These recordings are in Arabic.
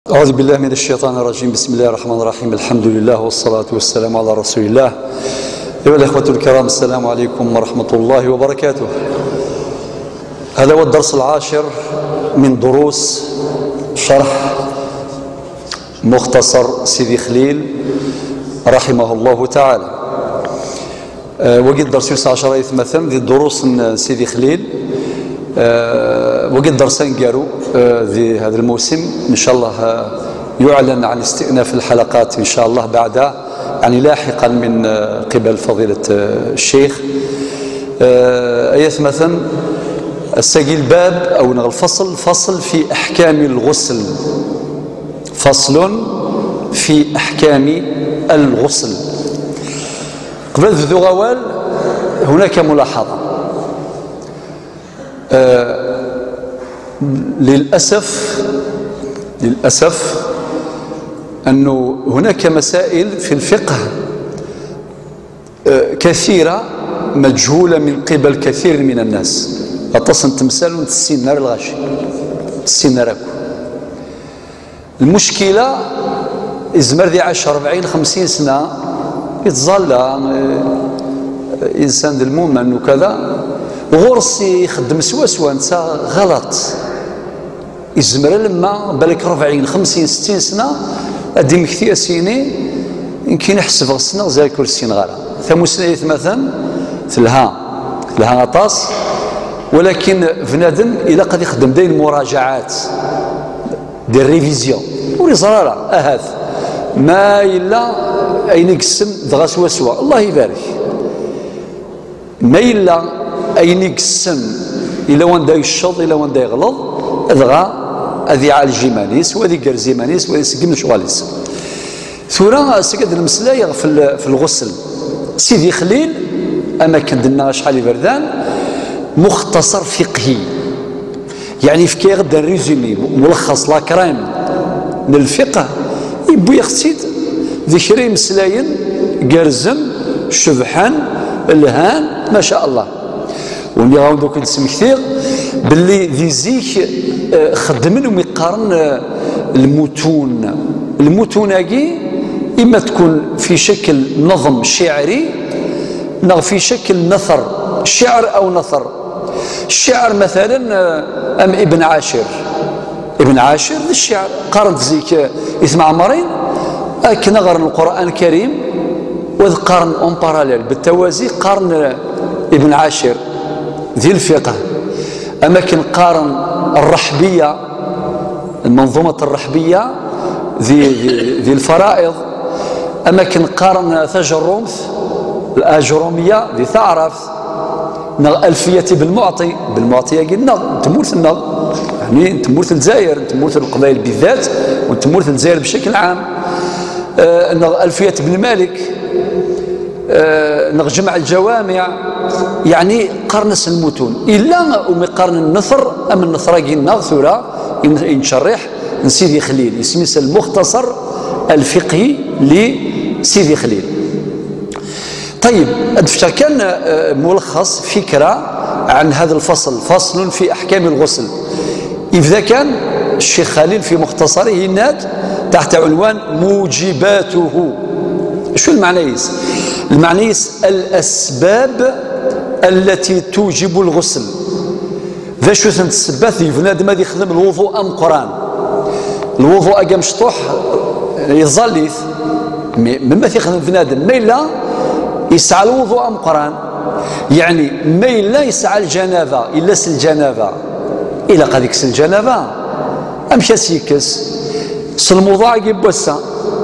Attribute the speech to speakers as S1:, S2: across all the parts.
S1: أعوذ بالله من الشيطان الرجيم. بسم الله الرحمن الرحيم. الحمد لله والصلاة والسلام على رسول الله. أيها الأخوة الكرام، السلام عليكم ورحمة الله وبركاته. هذا هو الدرس العاشر من دروس شرح مختصر سيدي خليل رحمه الله تعالى. وقد درس 19 مثلا ذي دروس سيدي خليل وقد درسين قالوا في هذا الموسم إن شاء الله يعلن عن استئناف الحلقات إن شاء الله بعد يعني لاحقا من قبل فضيلة الشيخ. أيث مثلا السجل باب أو الفصل فصل في أحكام الغسل، فصل في أحكام الغسل. قبل ذو غوال هناك ملاحظة. للأسف أنه هناك مسائل في الفقه كثيرة مجهولة من قبل كثير من الناس. أتصن تمثال السينار الغاشي السينار. المشكلة إزمر ذي 10 40 50 سنة يتظل إنسان ذي المؤمن وكذا غرسي يخدم سوا انت غلط. يزمر لما بالك 40 50 60 سنه ادي مكثيه سيني يمكن يحسب السنه زي كل سين غالا ثموسنيت مثلا تلها غطاس، ولكن بنادم الى قد يخدم داير المراجعات ديال ريفيزيون ولي زراره اهات ما الا اين يقسم دغا سوا الله يبارك ما الا أين يقسم إلا وان دا يشط إلا وان دا يغلط أذغى أذي على الجيمانيس وذي قرزيمانيس وذي سقم شغاليس. ثورة سقد المسلاية في الغسل سيدي خليل أما كندنا شحال بردان مختصر فقهي، يعني في كي غدا ريزومي ملخص لاكرام من الفقه يبو يختيد ذكري مسلاين قرزم شبحان الهان ما شاء الله. وني غاون دوك نسمي كثير باللي ذي زيك خدمن ويقارن المتون هاكي اما تكون في شكل نظم شعري نا في شكل نثر شعر او نثر. الشعر مثلا ام ابن عاشر الشعر قارنت زيك اسمع عمرين كنا غير القران الكريم وذ قارن اون باراليل بالتوازي قارن ابن عاشر ذي الفقه. أما كنقارن الرحبية المنظومة الرحبية ذي الفرائض، أما كنقارن تجرمث الأجرومية ذي تعرف ألفية بالمعطي قلنا تمورث النظ يعني تمورث الجزائر تمورث القبائل بالذات وتمورث الجزائر بشكل عام. ألفية بن مالك جمع الجوامع يعني قرنس المتون إلا ومقارن النثر أم النثراقي الناثرة ينشرح لسيدي خليل اسمه المختصر الفقهي لسيدي خليل. طيب أدفع كان ملخص فكرة عن هذا الفصل، فصل في أحكام الغسل. إذا كان الشيخ خليل في مختصره ناد تحت عنوان موجباته. شو المعنيس؟ المعنيس الأسباب التي توجب الغسل. ذا شو تنتسبات بنادم هذا يخدم الوضوء أم قرآن. الوضوء أجا مشطوح يظليث مما يخدم بنادم ما إلا يسعى الوضوء أم قرآن، يعني ما إلا يسعى الجنابة إلا الجنابة إلا قد يكس الجنابة أم كاسيكس سلموضوع يجيب وسا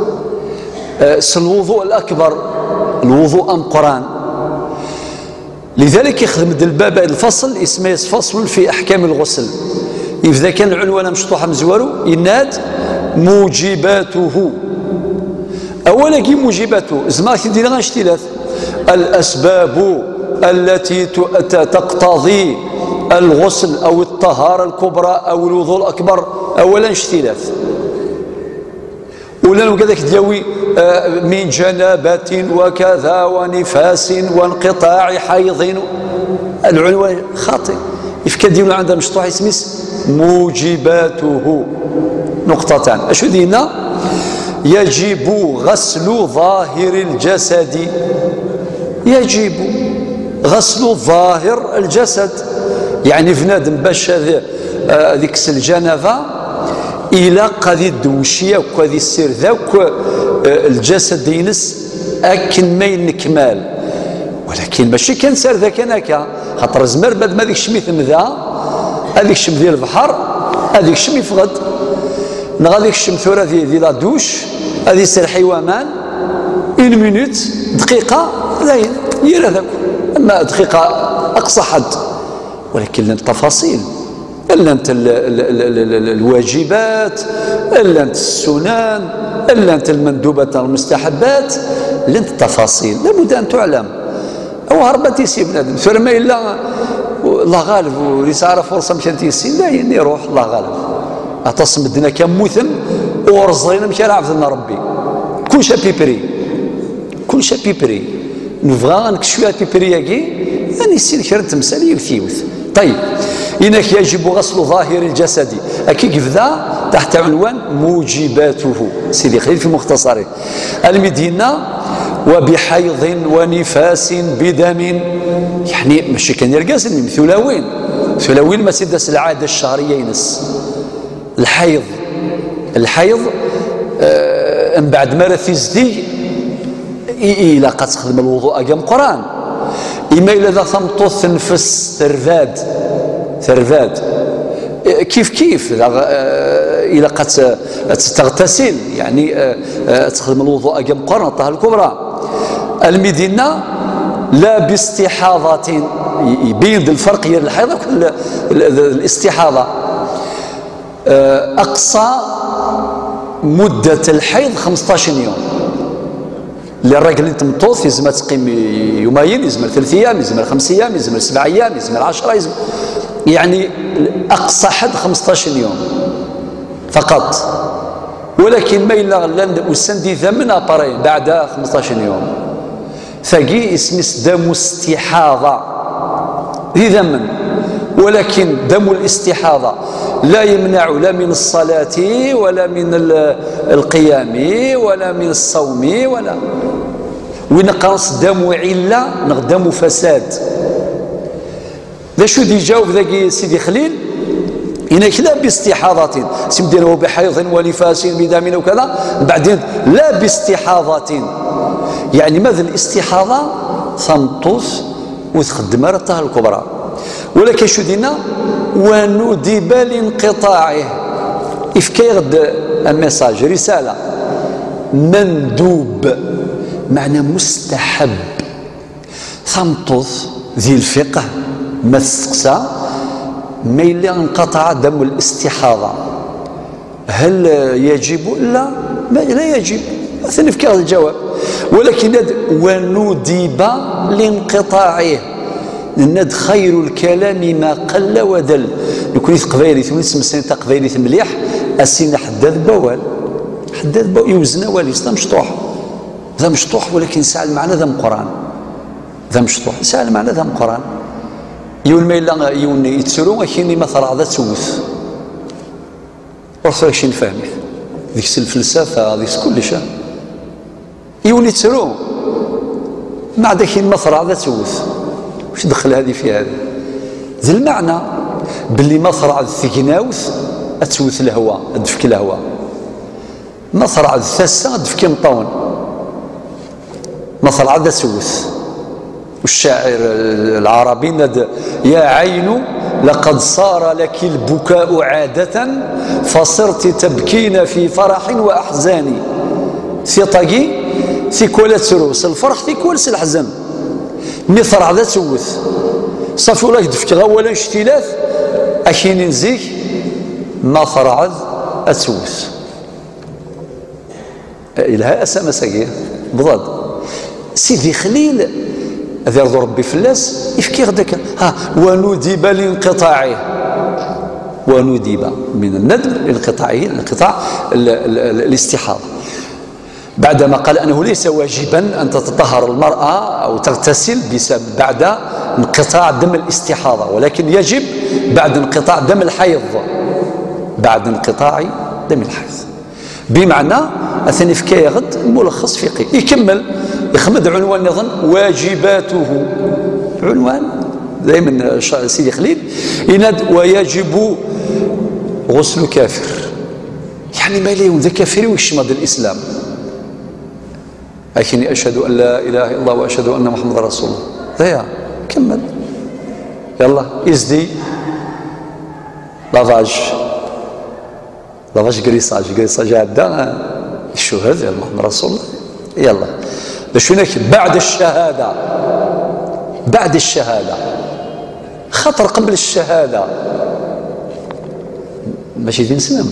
S1: الوضوء الأكبر الوضوء أم قرآن. لذلك يخدم الباب الفصل اسمه فصل في أحكام الغسل. إذا كان العنوان مشطوح مزورو يناد موجباته. أولا كي موجباته زما كدير غنشتيلات الأسباب التي تقتضي الغسل أو الطهارة الكبرى أو الوضوء الأكبر. أولا اشتيلات ولا كذاك دياوي من جنابة وكذا ونفاس وانقطاع حيض. العنوان خاطئ. إذا كان ديونا عندها مشطوح اسمه موجباته نقطتان. أشو دينا؟ يجب غسل ظاهر الجسد، يجب غسل ظاهر الجسد، يعني بنادم باش هذيك الجنابه الى قد يدوشي وقد يسير ذاك الجسد ينس اكن ما ينكمال، ولكن ماشي كنسر ذاك هناك، خاطر زمر بعد ما هذيك الشمي تمذا، هذيك الشم ديال البحر، هذيك الشم يفقد، هذيك الشم ثورة ديال لا دوش، هذه يسير حيوان 1 مينوت دقيقة زين يرى ذاك، اما دقيقة اقصى حد، ولكن التفاصيل الا انت الواجبات، الا انت السنن، الا انت المندوبات المستحبات، الا انت التفاصيل لابد ان تعلم. او هربت يسي بنادم ثم ما الا الله غالب وليس عارف فرصه مشان تيسي لا يروح الله غالب اتصم بدنا كموثم ورزينا مشى عرفنا ربي كل شيء بيبري، كل شيء بيبري نبغى نكشفوا بيبرياكي يعني يسير كرا تمثالي وثيوث. طيب إنك يجب غسل ظاهر الجسد أكيد ذا تحت عنوان موجباته سيدي خليل في مختصره المدينة وبحيض ونفاس بدم، يعني ماشي كان يرقص ثلاوين ثلاوين ما سيدس العادة الشهرية ينس الحيض، الحيض من بعد ما رثيزدي إلا قد تخدم الوضوء أقام قرآن إما إلا ذا ثمطوث تنفس ثرفاد ثرفاد كيف إلا قد تغتسل يعني تخدم الوضوء أقام قرآن الطهارة الكبرى. المدينة لا باستحاضة يبين الفرق بين الحيض والاستحاضة. أقصى مدة الحيض 15 يوم للراجل اللي تمطوث يزمر تقيم يومين، يزمر 3 أيام، يزمر 5 أيام، يزمر 7 أيام، يزمر 10 يزمر، يعني أقصى حد 15 يوم فقط. ولكن ما إلا وسندي ثمن أبارين بعد 15 يوم ثقي اسم دم استحاضة ذي ذمن، ولكن دم الاستحاضة لا يمنع لا من الصلاة ولا من القيام ولا من الصوم ولا ونقص دم علة نقدم فساد. ذا شو دي جاوب ذاك سيدي خليل إنك لا باستحاضة سمدينه بحيض ونفاس بدم وكذا بعدين لا باستحاضة، يعني ماذا الاستحاضة ثمطوث وتخدم الطهارة الكبرى. ولكن شو دينا وندب لانقطاعه إفكيغد الميساج رسالة مندوب معنى مستحب ثمطوث ذي الفقه ما تستقسى ما إلا انقطع دم الاستحاضة هل يجب؟ لا يجب، مثلا في هذا الجواب. ولكن وندب لانقطاعه ند خير الكلام ما قل ودل، يكون قبايلي ثم اسم السنة قبايلي مليح السنة حداد بوال حداد بوال يوزن والي ذا مشطوح ذا مشطوح، ولكن ساعة المعنى ذا قرآن ذا مشطوح ساعة المعنى ذا قرآن يقول ما إلا يون يتسرون أكيني مثلا ذا تسوث ورثوا شي نفهمي ذيك الفلسفة ذيك كل شيء يون يتسرون مع ذاك المثرع ذا تسوث وش دخل هذه في هذه ذا المعنى باللي مثرع الثقناوث أتسوث الهواء أدفك الهواء، مثرع الثاسة أدفك مطون، مثرع ذا تسوث. والشاعر العربي ند يا عين لقد صار لك البكاء عادة فصرت تبكين في فرح وأحزان، ثقي ثكولة سروس الفرح ثكولة الحزن مثرع ذا تسوث صافي ولا يدفك غولا اشتلاث أكين نزيك مثرع ذا تسوث إلها أسامة ساقية بضاد سيدي خليل هذا يرضو ربي فلاس يفكي غداك وندب لانقطاعه، وندب من الندب لانقطاعه انقطاع الاستحاضة بعدما قال أنه ليس واجبا أن تتطهر المرأة أو تغتسل بسبب بعد انقطاع دم الاستحاضة، ولكن يجب بعد انقطاع دم الحيض، بعد انقطاع دم الحيض، بمعنى أثني فكاية غد ملخص فقهي. يكمل يخمد عنوان نظن واجباته، عنوان دائما سيدي خليل يناد ويجب غسل كافر، يعني ما ليهم ذا كافر ويشمد الإسلام، لكني أشهد أن لا إله إلا الله وأشهد أن محمد رسول الله. ذا كمل يلا إزدي لافاج قريصاج عدا الشهاد يا محمد رسول الله. يلا باش هناك بعد الشهادة خطر قبل الشهادة ماشي دين سلام،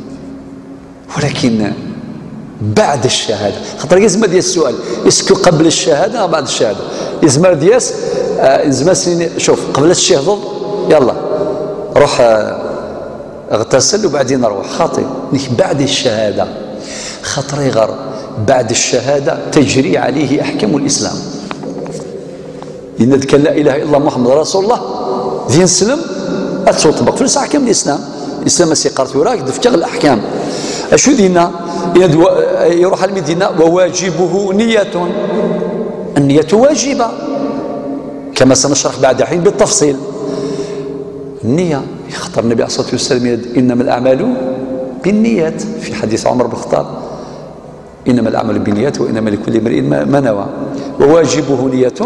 S1: ولكن بعد الشهادة خطر يزم ديال السؤال اسكو قبل الشهادة أو بعد الشهادة. يزم دياس شوف قبل الشهادة يلا روح اغتسل وبعدين نروح، خاطئ. بعد الشهادة خطر يغر بعد الشهادة تجري عليه أحكام الإسلام. إن ذكر لا إله إلا الله محمد رسول الله دين سلم أتطبق في أحكام الإسلام. الإسلام مسيقارت وراك دفتغ الأحكام. أشو دينا يروح المدينة وواجبه نية، النية واجبة كما سنشرح بعد حين بالتفصيل. النية يخطر النبي عليه الصلاة والسلام إنما الأعمال بالنيات في حديث عمر بن الخطاب إنما الأعمال بالنيات وإنما لكل امرئ ما نوى. وواجبه نية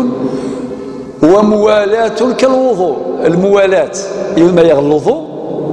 S1: وموالاة كالوضوء، الموالاة يوم يغلى الوضوء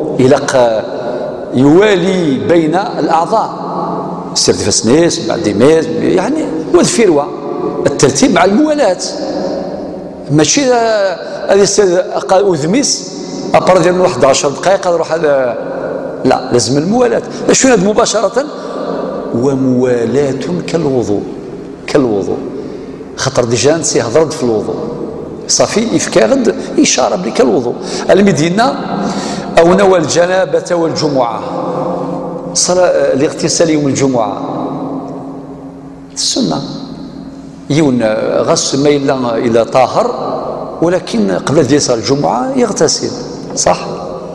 S1: يوالي بين الأعضاء، سير فسنيس بعد ديميز يعني والفروة، الترتيب مع الموالاة. ماشي هذه السيد قال أذميس أبرد ديال 11 دقائق نروح هذا، لا لازم الموالاة. شنو هذا مباشرة؟ وموالاة كالوضوء خطر ديجا نسي هضرت في الوضوء صافي إفكا غد إشارة بلي كالوضوء. المدينة أو نوى الجنابة والجمعة، صلاة الاغتسال يوم الجمعة السنة يون غسل ميل إلى طاهر، ولكن قبل ديال صلاة الجمعة يغتسل صح،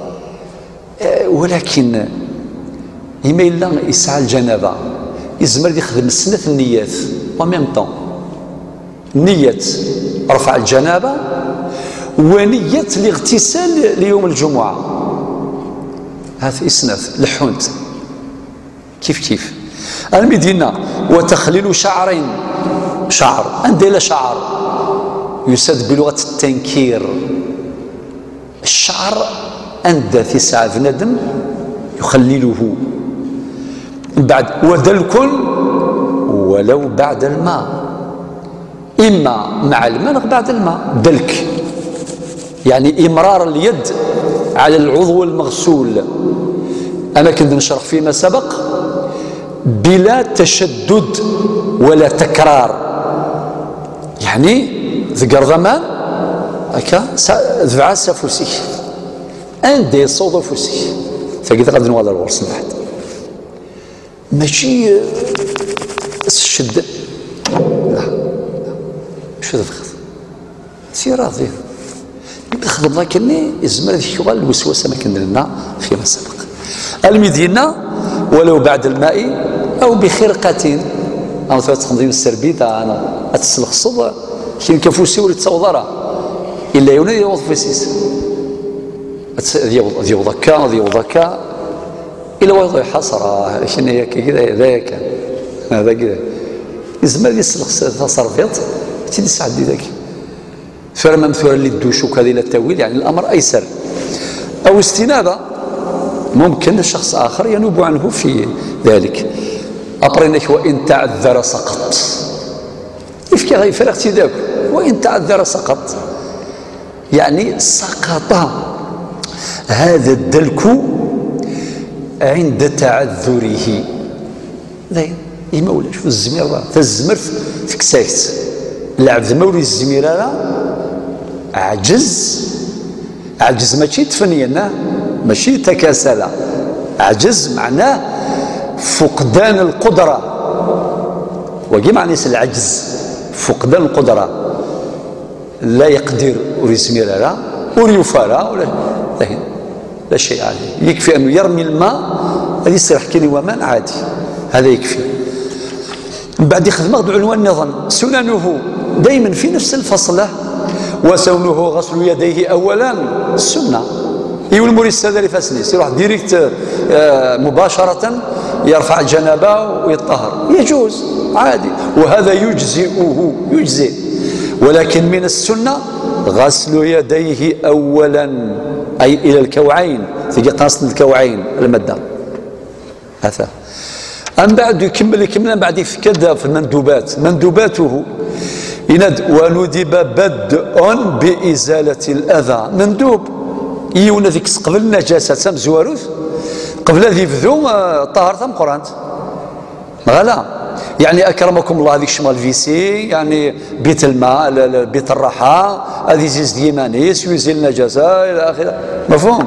S1: ولكن يميل يسعى الجنابة يزمر يخدم سنة النيات وميم طون، نية رفع الجنابة ونية الاغتسال ليوم الجمعة. هذا إسناث لحونت كيف المدينة. وتخليل شعر عندي شعر يسد بلغة التنكير، الشعر عند تسعة بندم يخلله بعد. ودلك ولو بعد الماء، إما مع الماء بعد الماء. دلك يعني إمرار اليد على العضو المغسول، أنا كنت نشرح فيما سبق بلا تشدد ولا تكرار، يعني ذكر ضمان هكا ذبعة سافوسي عندي صوت فوسي فقيت غادي نوضع الغرس بعد ماشي الشد، لا شو تفخذ سي راضي يدخل الله كني يزمر ذيك شغل الوسوسه ما كان لنا فيما سبق. المدينه ولو بعد الماء او بخرقه او تخدم السربيطه انا تسلخ الصوب كاين كفوسي ولا تصوضرها الا يوني يوظف فيسيس ديوضكا الا وضع حصره شنو هي كذا ذاك هذا كذا يزمر يسلخ الصرفيط تيدي سعد ذاك فرما مثلا للدوش وكذا الى التاويل، يعني الامر ايسر. او استنابه ممكن الشخص اخر ينوب عنه في ذلك. أبرنك وإن تعذر سقط إفكي غير فرقتي ذاك وإن تعذر سقط، يعني سقط هذا الدلك عند تعذره. زين يمولا شوف الزمير تزمر في كساكت العبد مولي الزمير عجز ماشي تفنينا ماشي تكاسل، عجز معناه فقدان القدرة، وكي معنى العجز فقدان القدرة، لا يقدر وريسمير لا وريفارا ولا لا شيء عليه، يكفي أنه يرمي الماء هذه يصير حكيني ومان عادي، هذا يكفي. من بعد يخدم عنوان نظام سننه دائما في نفس الفصلة، وسنه غسل يديه أولا السنة. الموري السادة فاسني يروح ديريكت مباشرة يرفع الجنابة ويطهر، يجوز عادي، وهذا يجزئ، ولكن من السنة غسل يديه أولا، أي إلى الكوعين، تجي قاصد الكوعين المادة هذا. أم بعد يكمل من بعد يفكد في المندوبات، مندوباته يند وندب بدء بإزالة الأذى، مندوب يونا ذيك قبل النجاسة تم زواروث قبل ذي فذو طهر ثم قرانت غلا، يعني أكرمكم الله هذيك شمال فيسي، يعني بيت الماء بيت الراحة هذه زيز ديمانيس ويزيل النجاسة إلى آخره، مفهوم؟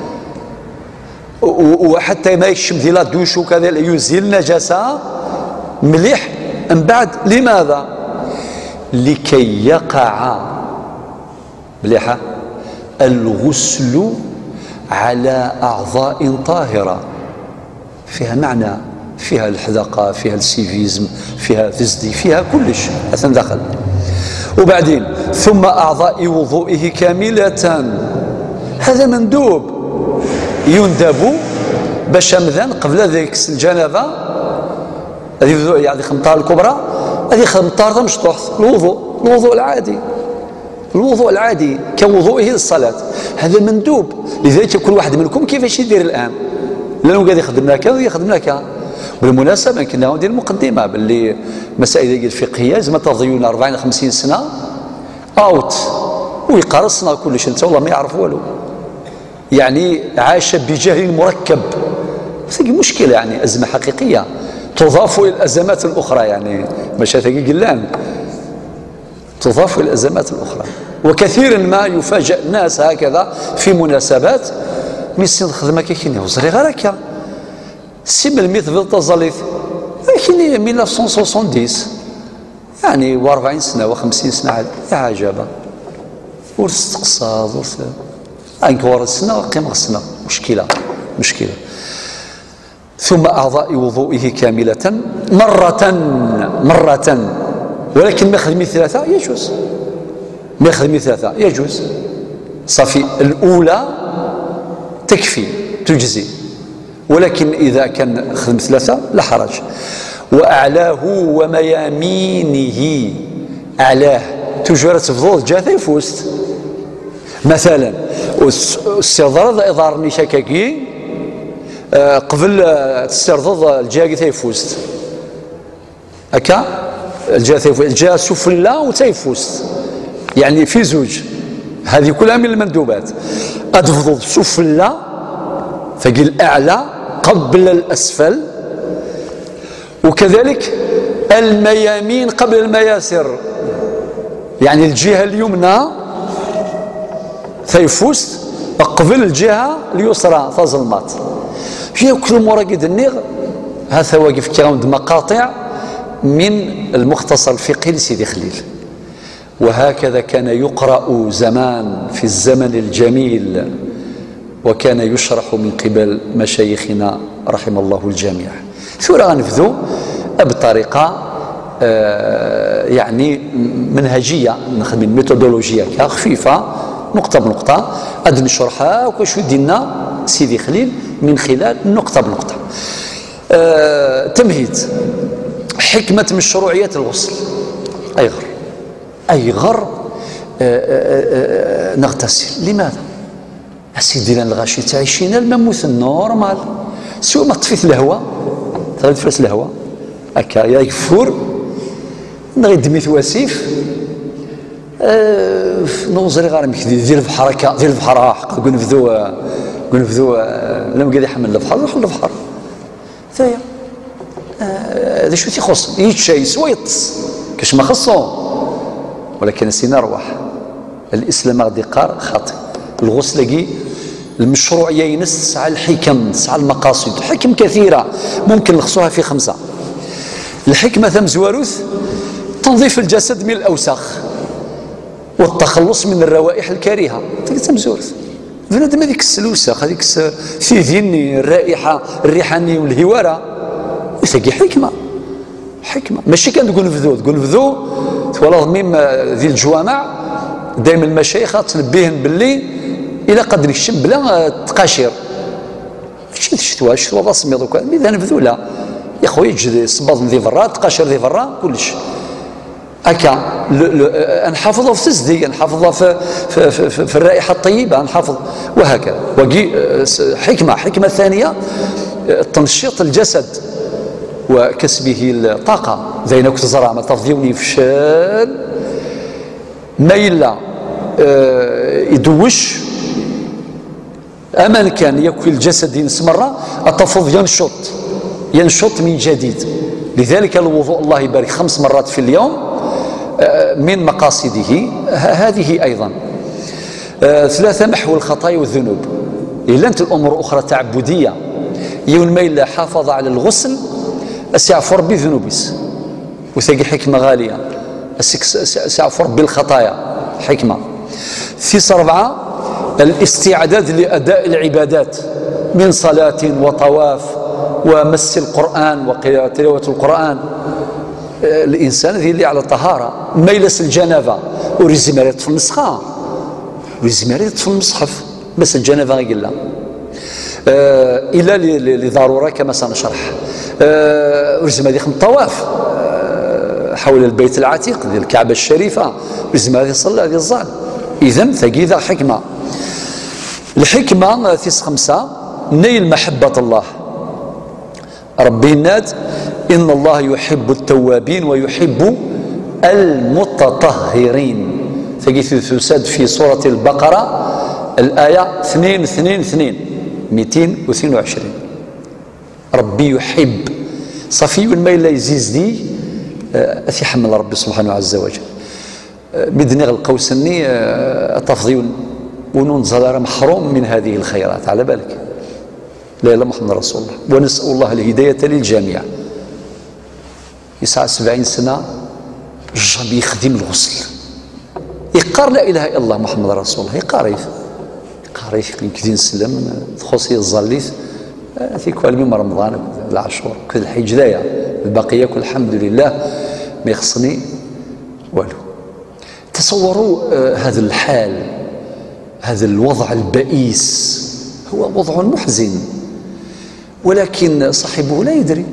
S1: وحتى ما يشم ذي لا دوش وكذا يزيل النجاسة مليح. من بعد لماذا؟ لكي يقع مليحة الغسل على أعضاء طاهرة، فيها معنى، فيها الحذقة، فيها السيفيزم، فيها فزدي، فيها كلش أثناء دخل. وبعدين ثم أعضاء وضوئه كاملة، هذا مندوب يندب باش مذان قبل ذيك الجنابة هذه يعني خمطار الكبرى، هذه خمطار مشطوح الوضوء العادي، الوضوء العادي كوضوئه للصلاة، هذا مندوب. لذلك كل واحد منكم كيفاش يدير الآن، لأنه قاعد يخدم لك ويخدم لك. بالمناسبة كنا ندير مقدمة باللي مسائل الفقهية زعما تضيعنا 40 50 سنة اوت ويقرصنا كل شيء، انت والله ما يعرف والو، يعني عاش بجهل مركب، هذه مشكلة، يعني أزمة حقيقية تضاف إلى الأزمات الأخرى، يعني مش هذا قلان تضاف إلى الأزمات الأخرى. وكثيرا ما يفاجأ الناس هكذا في مناسبات ميسين خدمة كيكيني وزري غير هكا سيب الميت في التزاليث كيني 1970 يعني و40 سنة و50 سنة عاد يا عجبا ورث تقصاد ورث انك ورا السنة قيمة السنة مشكلة. ثم أعضاء وضوئه كاملة مرة، ولكن ما يخدم ثلاثة يجوز، ما يخدم ثلاثة يجوز، صافي الأولى تكفي تجزي، ولكن إذا كان خدم ثلاثة لا حرج. وأعلاه وميامينه، أعلاه تجرى تفضل جاثة يفوست مثلا السيضرض إضار نشاكاكي قبل السيضرض الجاكي تيفوست هكا الجا سفلى وتيفوست، يعني في زوج، هذه كلها من المندوبات. أتفضل سفلى فقي الأعلى قبل الأسفل، وكذلك الميامين قبل المياسر، يعني الجهة اليمنى ثيفوست قبل الجهة اليسرى تظلمات في كل مراقد النيغ. هذا واقف كراوند مقاطع من المختصر الفقهي لسيدي خليل، وهكذا كان يقرأ زمان في الزمن الجميل، وكان يشرح من قبل مشايخنا رحم الله الجميع. ثورة غنفذو بطريقة يعني منهجية، نخدم ميثودولوجية خفيفة نقطة بنقطة أد نشرحها وكشو دينا سيدي خليل من خلال نقطة بنقطة. تمهيد حكمة مشروعية الغسل. أيغر نغتسل، لماذا؟ أسيدي لنا الغاشي تعيشين المموث النورمال، سوى ما طفيت الهواء تفرس الهواء هكا يكفور نغي دميت واسيف نوزري غير مكدي ديال البحر هكا ديال البحر حق نفذو لما قال يحمل البحر نروح للبحر ثايا هذا شو تيخص يتشاي سويط كاش ما خصو، ولكن سينا روح الاسلام غادي قار خاطئ. الغسل كي المشروعيه ينس تسعى الحكم، تسعى المقاصد، حكم كثيره ممكن نلخصوها في 5. الحكمه ثم زواروث تنظيف الجسد من الاوساخ والتخلص من الروائح الكريهه، ثم زواروث بنادم هذيك السلوسه، هذيك في ذيني الرائحه الريحاني والهواره، وثقي حكمه. حكمه ماشي كان تقول نفذو والله ميم ذي الجوامع دائما المشايخ تنبيهن باللي الى قدر الشم بلا تقاشير ماشي الشتوى ضا سميض وكذا اذا نفذو لا يا خويا يجي الصباط ذي فرا تقاشر ذي فرا كلش هكا نحافظه في التسدي، نحافظه في الرائحه الطيبه، نحافظ وهكذا. وقي حكمه ثانيه تنشيط الجسد وكسبه الطاقه، زينك تزرع ما تفضيوني فشال ما إلا يدوش أمان كان يكوي الجسد ينسمر التفض ينشط من جديد. لذلك الوضوء الله يبارك 5 مرات في اليوم من مقاصده هذه أيضا. 3 محو الخطايا والذنوب. إلا أنت الأمور أخرى تعبدية يوم ما إلا حافظ على الغسل سيعفر بذنوبس وثقي حكمة غالية سيعفر بالخطايا حكمة. 4 الاستعداد لأداء العبادات من صلاة وطواف ومس القرآن وتلاوة القرآن. الإنسان ذي اللي على طهارة ما يلس الجنابة ورزم ريت في النسخة ورزم ريت في المصحف مس الجنابة غير لا إلا لضرورة كما سنشرح. ورزم هذه الطواف حول البيت العتيق ديال الكعبة الشريفة ورزم هذه صلى هذه الظال. إذن ثقيذة حكمة. الحكمة 5 نيل محبة الله. ربي الناد إن الله يحب التوابين ويحب المتطهرين. تسد في سورة البقرة الآية 222. ربي يحب صفي ما إلا يزيز دي أثي حمل ربي سبحانه عز وجل بدني القوسني التفضيل ونون زلار محروم من هذه الخيرات على بالك. لا إله محمد رسول الله. ونسأل الله الهداية للجميع. يسعى 70 سنة الجاب يخدم الغسل يقار لا إله إلا الله محمد رسول الله يقاريف كذي نسلم تخصي الظليث في كل يوم رمضان العاشور كل الحج دايا البقية كل الحمد لله ما يخصني والو. تصوروا هذا الحال، هذا الوضع البئيس هو وضع محزن، ولكن صاحبه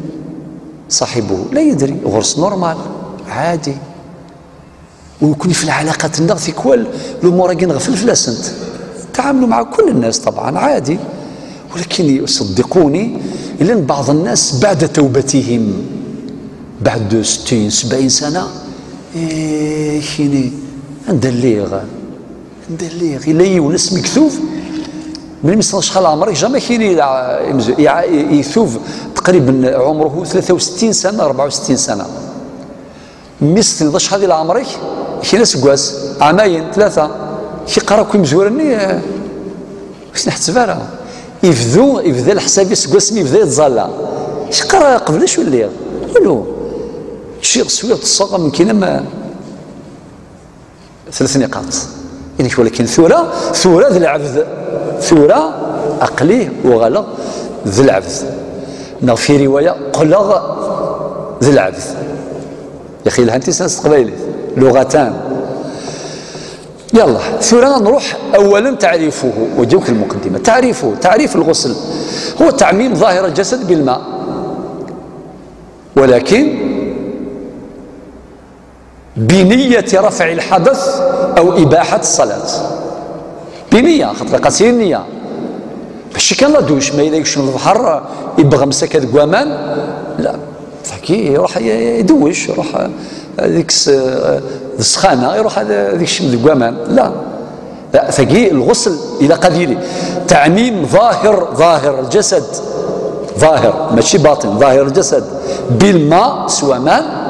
S1: لا يدري غرس نورمال عادي. ويكون في العلاقات النغثي كوال الامور غفل فلاسنت تعاملوا مع كل الناس طبعا عادي، ولكن يصدقوني الا بعض الناس بعد توبتهم بعد 60 70 سنه شيني ندليغ الا يونس مكثوف من مثل شحال عمرك جامي كاين يثوف تقريبا عمره 63 سنه 64 سنه مثل شحال ديال عمرك كاين سكواس عامين 3 كيقرا كي مزورني واش نحسب راه يبدا الحساب سكواس مي بدا يتزالا شقرا قبل شو اللي قولوا شي سويه الصغه من كاين ما 3 نقاط يعني. ولكن ثوره ذي العبد ثوره عقليه وغلط ذي العبد في روايه قلغ ذي العبد يا اخي انت سنس قبيلي لغتان. يلا ثوره نروح. اولا تعريفه وجوك المقدمه. تعريف الغسل هو تعميم ظاهر الجسد بالماء، ولكن بنية رفع الحدث أو إباحة الصلاة. بنية خاطر قاسي النية باش كان لا دوش ما يلاقيش من البحر يبغى مسكة كوامان لا فكي يروح يدوش يروح هذيك السخانة يروح هذيك الشمس كوامان لا فكي الغسل إلى قديري تعميم ظاهر الجسد ظاهر ماشي باطن ظاهر الجسد بالماء سواء ماء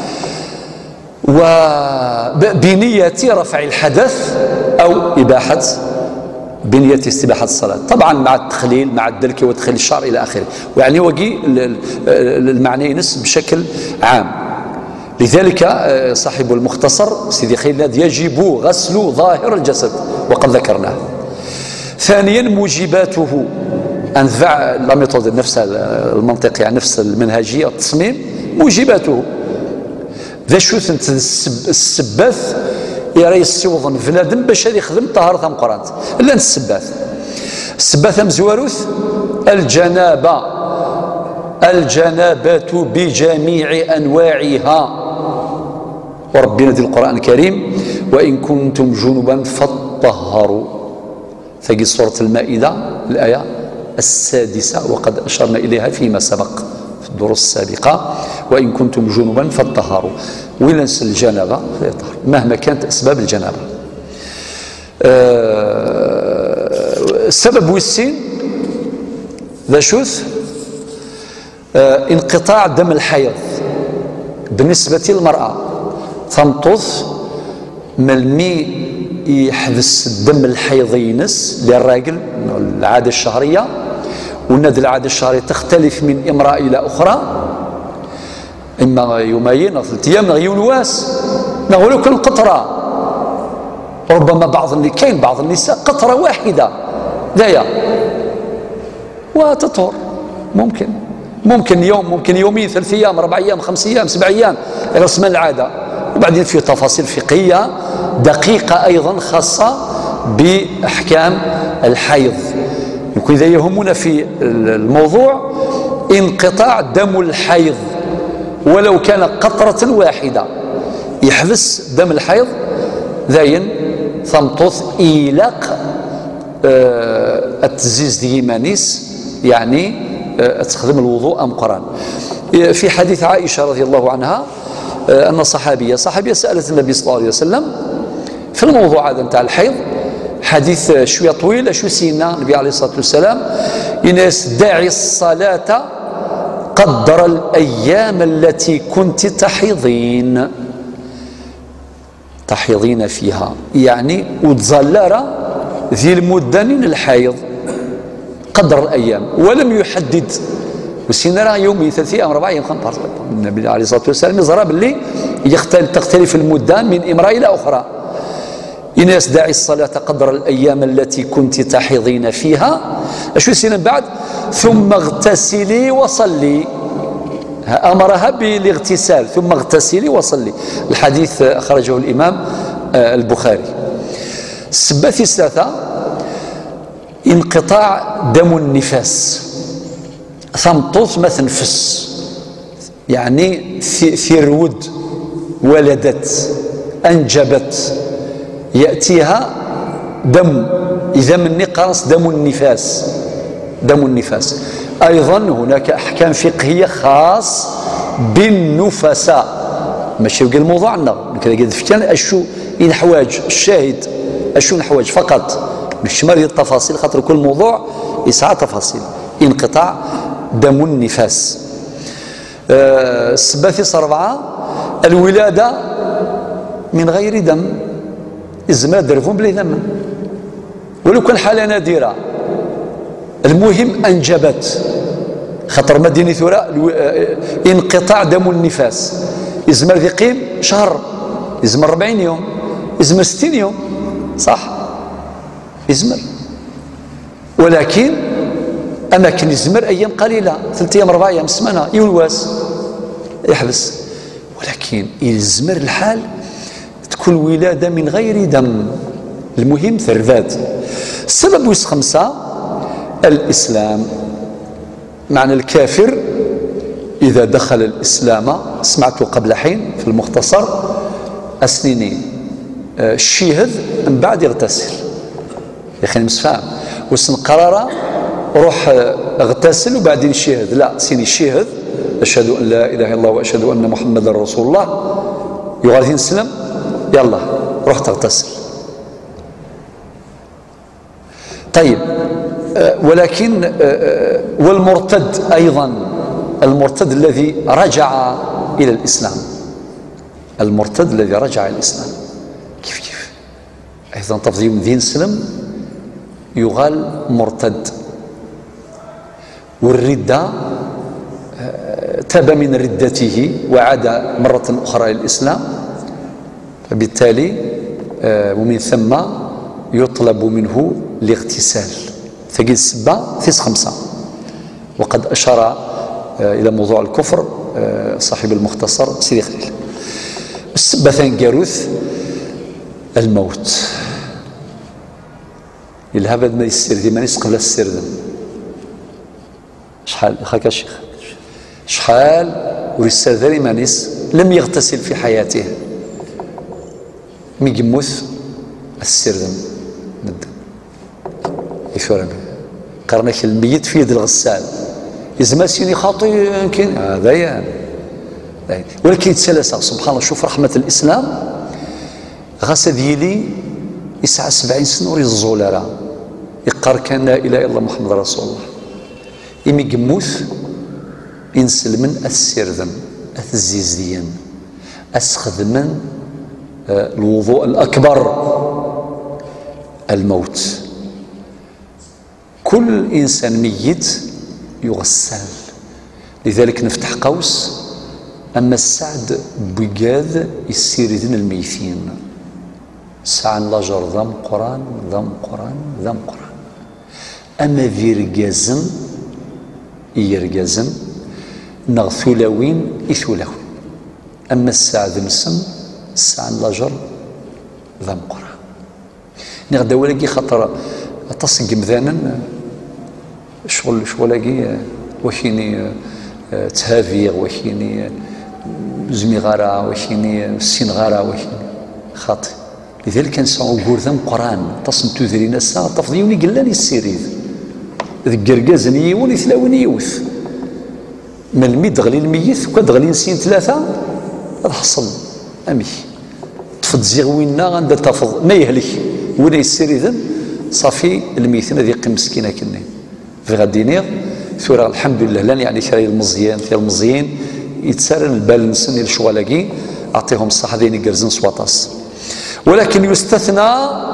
S1: وبنية رفع الحدث أو إباحة بنية استباحة الصلاة طبعا مع التخليل مع الدلك وتخليل الشعر إلى آخره. ويعني وقي المعنى ينس بشكل عام. لذلك صاحب المختصر سيدي خلاد يجب غسل ظاهر الجسد وقد ذكرناه. ثانيا موجباته، أنفع لا ميثود نفس المنطق يعني نفس المنهجية التصميم. موجباته ذا شو السباث يرى يستوضن بنادم باش يخدم طهارة مقرانت لا السباث مزواروث الجنابة بجميع أنواعها. وربنا في القرآن الكريم وإن كنتم جنبا فاطهروا، تجي سورة المائدة الآية 6 وقد أشرنا إليها فيما سبق في الدروس السابقة. وإن كنتم جنبا فاطهروا، ولنس الجنابة فيطهر مهما كانت أسباب الجنابة. السبب والسين ذا شوث انقطاع دم الحيض بالنسبة للمرأة، تنطث ملمي يحبس الدم الحيض ينس للراجل العادة الشهرية، والناد العادة الشهرية تختلف من امرأة إلى أخرى، إما يومين أو 3 أيام غيون واس نقول كل قطرة. ربما كاين بعض النساء قطرة واحدة دايا وتطهر، ممكن يوم، ممكن يومين، 3 أيام، 4 أيام، 5 أيام، 7 أيام رسم العادة. وبعدين في تفاصيل فقهية دقيقة أيضا خاصة بأحكام الحيض. يمكن إذا يهمنا في الموضوع انقطاع دم الحيض ولو كان قطرة واحدة، يحبس دم الحيض ذاين ثمطث إيلاق التزيز ديمانيس يعني تخدم الوضوء أم قران. في حديث عائشة رضي الله عنها أن صحابية سألت النبي صلى الله عليه وسلم في الموضوع هذا نتاع الحيض، حديث شوية طويل شو سينا النبي عليه الصلاة والسلام إناس داعي الصلاة قدر الأيام التي كنت تحيضين فيها، يعني وتظلر ذي المدة من الحيض قدر الأيام ولم يحدد. وسينا راه يومين 3 أيام 4 أيام 5. النبي عليه الصلاة والسلام يزرى باللي تختلف المدة من امرأة إلى أخرى. إناس داعي الصلاة قدر الأيام التي كنت تحيضين فيها، أشو سينا بعد ثم اغتسلي وصلي، أمرها بالاغتسال ثم اغتسلي وصلي. الحديث أخرجه الإمام البخاري. السبة 3 انقطاع دم النفاس، ثمطث ما تنفس يعني ثرود ولدت أنجبت يأتيها دم، إذا من نقرص دم النفاس. أيضا هناك أحكام فقهية خاص بالنفساء، ماشي يبقى الموضوع عندنا كذا قد فتان أشو الحواج الشاهد أشو الحواج فقط مش مريض التفاصيل، خاطر كل موضوع يسعى تفاصيل. انقطاع دم النفاس. السباثيس 4 الولادة من غير دم، إزما درفون بلي دم ولو كان حالة نادرة، المهم أنجبت، خاطر مدينة ثورة انقطاع دم النفاس إزما ذقيم شهر، إزما 40 يوم، إزما 60 يوم، صح يزمر، ولكن أماكن يزمر أيام قليلة 3 أيام 4 أيام سمانة يولواس يحبس، ولكن يزمر الحال تكون ولادة من غير دم، المهم ثرذات. السبب 5 الإسلام، معنى الكافر إذا دخل الإسلام سمعت قبل حين في المختصر أسنينين الشهد من بعد يغتسل، يا أخي مسفهم وسن قرارة روح اغتسل وبعدين شهد، لا سيني الشهد أشهد أن لا إله إلا الله وأشهد أن محمد رسول الله يغادي نسلم يلا روح تغتسل. طيب ولكن والمرتد أيضا، المرتد الذي رجع إلى الإسلام، المرتد الذي رجع إلى الإسلام كيف أيضا تفضيل من دين سلم يغال مرتد، والردة تاب من ردته وعاد مرة أخرى إلى الإسلام، فبالتالي ومن ثم يطلب منه الاغتسال ثقيل السبة ثيس 5. وقد أشار إلى موضوع الكفر صاحب المختصر سيدي خليل. السبة ثاني كاروث الموت. الهبد ما يسير دي مانيس قبل السردن. شحال خاك الشيخ شحال ورسال مانيس لم يغتسل في حياته ميقموث السردن ندم يثور قرنك الميت في يد الغسال يزما سيني خاطي يمكن هذا يعني. ولكن يتسلسل سبحان الله. شوف رحمة الإسلام غاس ديالي يسعى 70 سنة وريزول راه يقر كان لا إله إلا الله محمد رسول الله إمي قموث إنسلمن السردن الزيزديا أسخدمن الوضوء الأكبر الموت. كل إنسان ميت يغسل. لذلك نفتح قوس أما السعد بقاذ السيردين الميتين ساعة لاجر ذم قرآن ذم قرآن ذم قرآن. أما فيرجازن يرجازن نغثولوين إثولوين. أما السعد نسم ساعة لاجر ذم قرآن. نغدا ولكي خاطر تصق مذانا شغل وحيني تهافيغ وحيني زميغارا وحيني السنغارا وحيني خاطئ. لذلك كان سعو قرثم قرآن تصن تذرين الساعة تفضيوني قلاني السيريذ ذكرقازن يون يثلاون يوث من الميت غلي الميت وكاد غلي نسين 3 هذا حصل أمي تفض زيغوينا غندا تفض ما يهلك ولا السيريذ صافي الميتين هذه يقيم مسكينة كني في غادينيغ ثورة الحمد لله لان يعني شراي المزيان في المزيين يتسارن البال نسن الشغلاكي أعطيهم الصحة ذين يقرزن سواطاس. ولكن يستثنى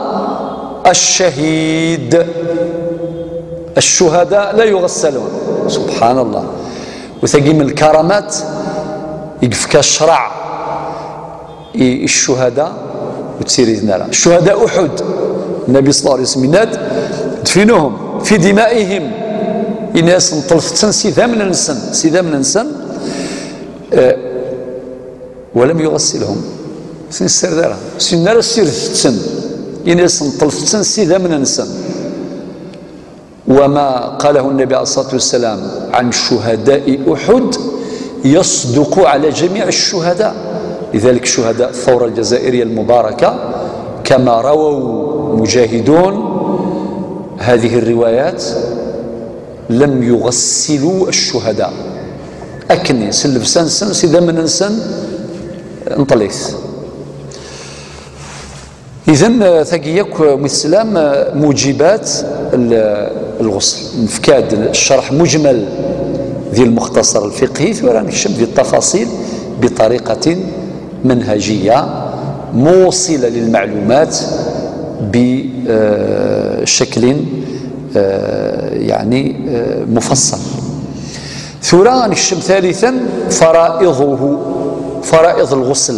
S1: الشهيد. الشهداء لا يغسلون سبحان الله. وثقي من الكرامات يقفك الشرع الشهداء وتسير نرى الشهداء أحد النبي صلى الله عليه وسلم دفنوهم في دمائهم الناس نطلفتن سيدا من النسن ولم يغسلهم سن السردارة سن نار السير تسن الناس نطلفتن سيدا من النسن. وما قاله النبي عليه الصلاة والسلام عن شهداء أحد يصدق على جميع الشهداء. لذلك شهداء الثورة الجزائرية المباركة كما رووا مجاهدون هذه الروايات لم يغسلوا الشهداء. أكني سلف سن سيدا من نسن انطليث. إذن ثقيك مسلم موجبات الغسل نفكاد الشرح مجمل ذي المختصر الفقهي ثم نكشف ذي التفاصيل بطريقة منهجية موصلة للمعلومات بشكل يعني مفصل. ثم نكشف ثالثا فرائض الغسل.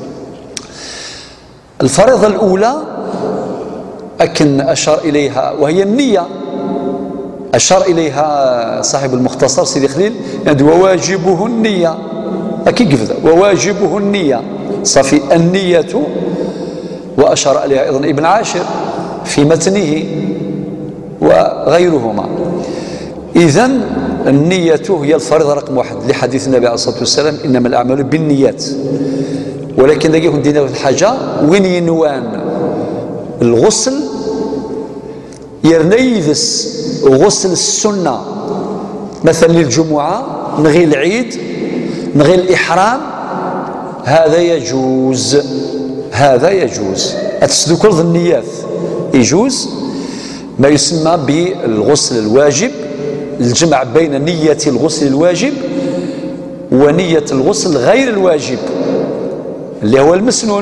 S1: الفريضة الأولى أكن أشار إليها وهي النية. أشار إليها صاحب المختصر سيدي خليل يعني وواجبه النية أكيد كذا وواجبه النية صافي النية. وأشار إليها أيضا ابن عاشر في متنه وغيرهما. إذن النية هي الفريضة رقم 1 لحديث النبي عليه الصلاة والسلام إنما الأعمال بالنيات. ولكن دقيق دينا الحاجة وين ينوان الغسل يرنيذس غسل السنة مثلا للجمعة نغي العيد نغي الإحرام هذا يجوز أتسدو كل النيات يجوز. ما يسمى بالغسل الواجب الجمع بين نية الغسل الواجب ونية الغسل غير الواجب اللي هو المسنون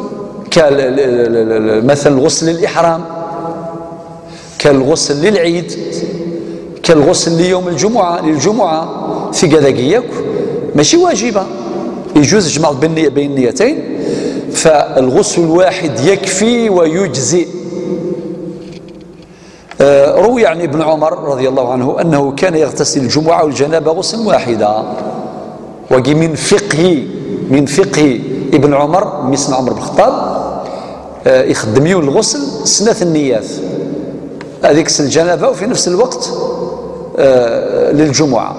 S1: مثلا الغسل للإحرام كالغسل للعيد كالغسل ليوم للجمعة في كذاكيك ماشي واجبة يجوز جمع بين النيتين. فالغسل الواحد يكفي ويجزئ. روي عن ابن عمر رضي الله عنه أنه كان يغتسل الجمعة والجنابة غسل واحدة. وقي من فقه ابن عمر مثل عمر بن الخطاب يخدم يوم الغسل سنة النيات، هذيك الجنابة وفي نفس الوقت للجمعة.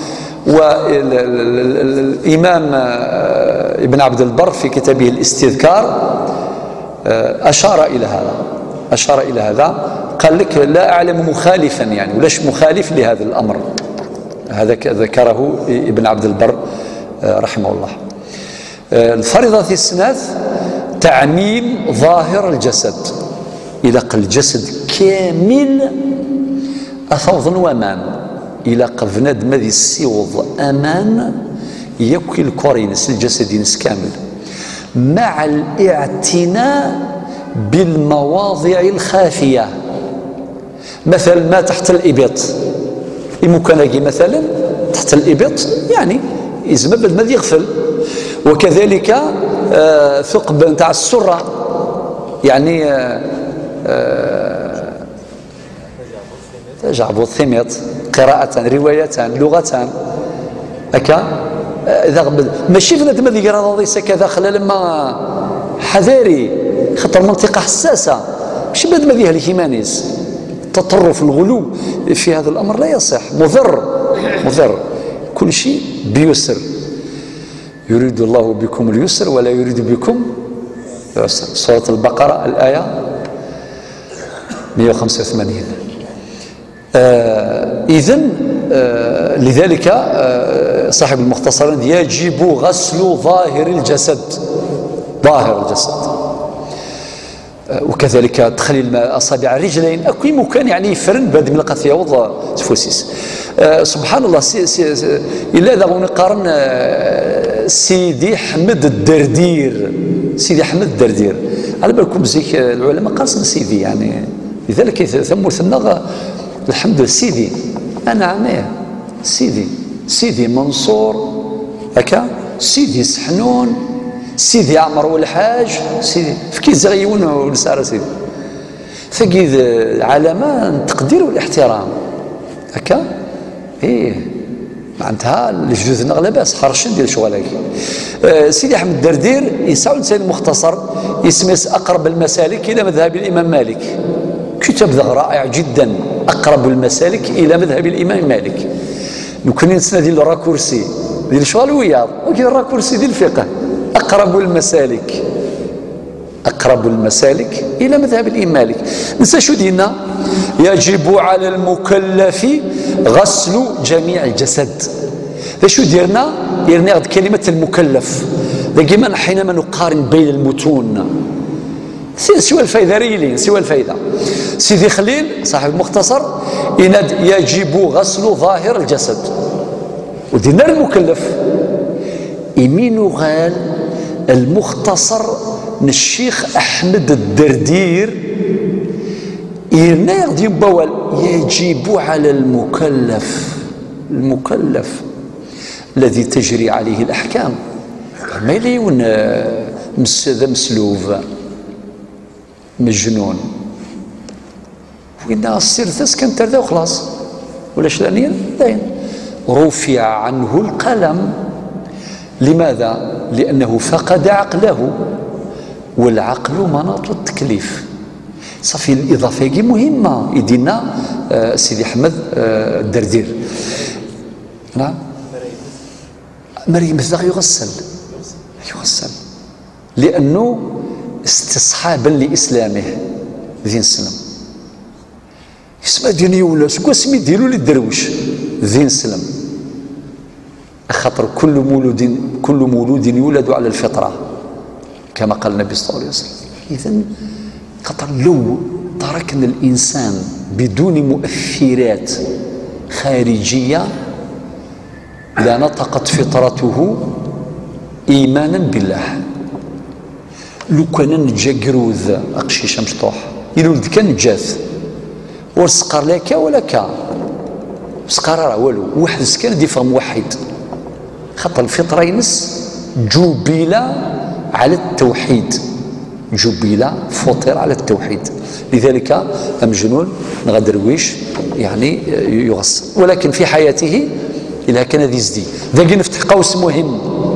S1: والإمام ابن عبد البر في كتابه الاستذكار أشار إلى هذا، قال لك لا أعلم مخالفا يعني ولاش مخالف لهذا الأمر، هذا ذكره ابن عبد البر رحمه الله. الفريضة الثالثة تعميم ظاهر الجسد، إلى قل الجسد كامل أثوض ومان، إلى قفناد مذي السيوض أمان يكوي الكورينس الجسد ينس كامل، مع الاعتناء بالمواضع الخافية، مثلا ما تحت الإبط، إمكانجي مثلا تحت الإبط يعني إزما بالماء يغفل، وكذلك ثقب نتاع السرة يعني تجعبوا الثميط قراءة روايتان لغتان هكا إذا ماشي بنادم هذا يقرا ضيسه كذا خلال لما حذاري خطر منطقة حساسة، ماشي بنادم هذه الهيمانيز التطرف الغلو في هذا الأمر لا يصح، مضر. كل شيء بيسر، يريد الله بكم اليسر ولا يريد بكم العسر. سورة البقرة الآية 185. إذن لذلك صاحب المختصر يجب غسل ظاهر الجسد، وكذلك تخليل أصابع الرجلين أكوي مكان يعني يفرن بعد من لقى فيها وضع تفوسيس. سبحان الله إلا إذا نقارن سيدي أحمد الدردير على بالكم زيك العلماء قاسم سيدي يعني، لذلك ثمرثنا الحمد لله سيدي أنا عميه سيدي منصور هكا، سيدي سحنون، سيدي عمر والحاج، سيدي فكي زغيون ونسار سيدي ثقيد علامة التقدير والاحترام هكا. معناتها الجدودنا لا باس حرشين ديال شغلك. سيدي احمد الدردير يسعى لسان مختصر اسمه اقرب المسالك الى مذهب الامام مالك، كتاب رائع جدا، اقرب المسالك الى مذهب الامام مالك. لو كان نسنا ديال الراكورسي ديال شغل وياض وكاين الراكورسي ديال الفقه، اقرب المسالك الى مذهب الامام مالك. نسى شو دينا يجب على المكلف غسل جميع الجسد. شو ديرنا غد كلمة المكلف دائما حينما نقارن بين المتون سوى الفائدة ريلين سوى الفائدة. سيدي خليل صاحب المختصر يجب غسل ظاهر الجسد، ودينا المكلف يمين غال المختصر من الشيخ أحمد الدردير يرنا يغدي بوال يجب على المكلف الذي تجري عليه الأحكام، ما يليون مسلوب مجنون وإن السيرتس كان تردا وخلاص ولا شلانيا داين. رفع عنه القلم، لماذا؟ لأنه فقد عقله، والعقل مناط التكليف. صافي الإضافة مهمة يدينا سيدي أحمد الدردير. نعم مريم الزغ يغسل لأنه استصحابا لإسلامه ذي نسلم اسمه ديني ولا شكون اسمي ديالو للدرويش ذي نسلم، خاطر كل مولود يولد على الفطرة كما قال النبي صلى الله عليه وسلم. إذن خاطر لو تركنا الإنسان بدون مؤثرات خارجية لنطقت فطرته إيمانا بالله. لو كان نتجاكروذ أقشيش مشطوح يلولد كان جاث ورسقر لك ولا كا سقر راه والو واحد سكان ديفا موحد، خاطر الفطرة ينس جبل على التوحيد جبل فطر على التوحيد. لذلك مجنون درويش يعني يغسل، ولكن في حياته إلا كان ذي زدي ذاك نفتح قوس مهم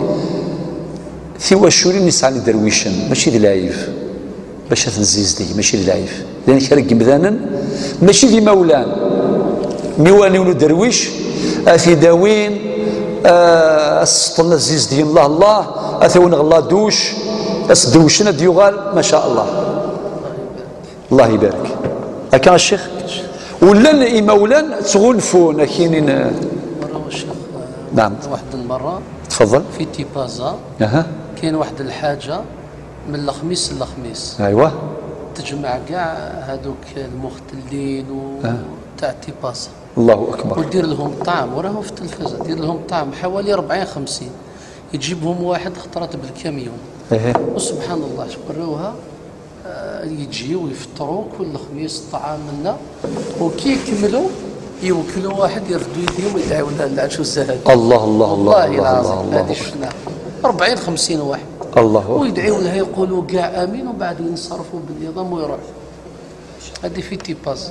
S1: ثوا الشوري نسعى درويشا ماشي ذي لايف باش تنزيزدي ماشي ذي لايف، لأن كارك مذانا ماشي ذي مولان ميواني ولو درويش أثي داوين أسطلنا الزيز دي الله أثون غلا دوش أسدوشنا ديوغال ما شاء الله. الله يبارك. هكا الشيخ ولا مولان تغلفون كاينين.
S2: مرة الشيخ
S1: نعم
S2: واحد المرة
S1: تفضل
S2: في تيبازا كاين واحد الحاجة من الخميس للخميس
S1: ايوه
S2: تجمع كاع هذوك المختلين تاع تيبازا
S1: الله اكبر
S2: ودير لهم طعام وراهم في التلفزه دير لهم طعام حوالي 40 50 يجيبهم واحد خطرات بالكاميون وسبحان الله وروها يجيو يفطروا كل خميس طعام منا وكي يكملوا يوكلوا واحد يردوا يديهم ويدعوا لنا العشوه هذه.
S1: الله الله الله
S2: الله العظيم هذه شفناها 40 50 واحد
S1: الله
S2: ويدعوا لها يقولوا كاع امين وبعد ينصرفوا بالنظام ويروح. هذه في تيباز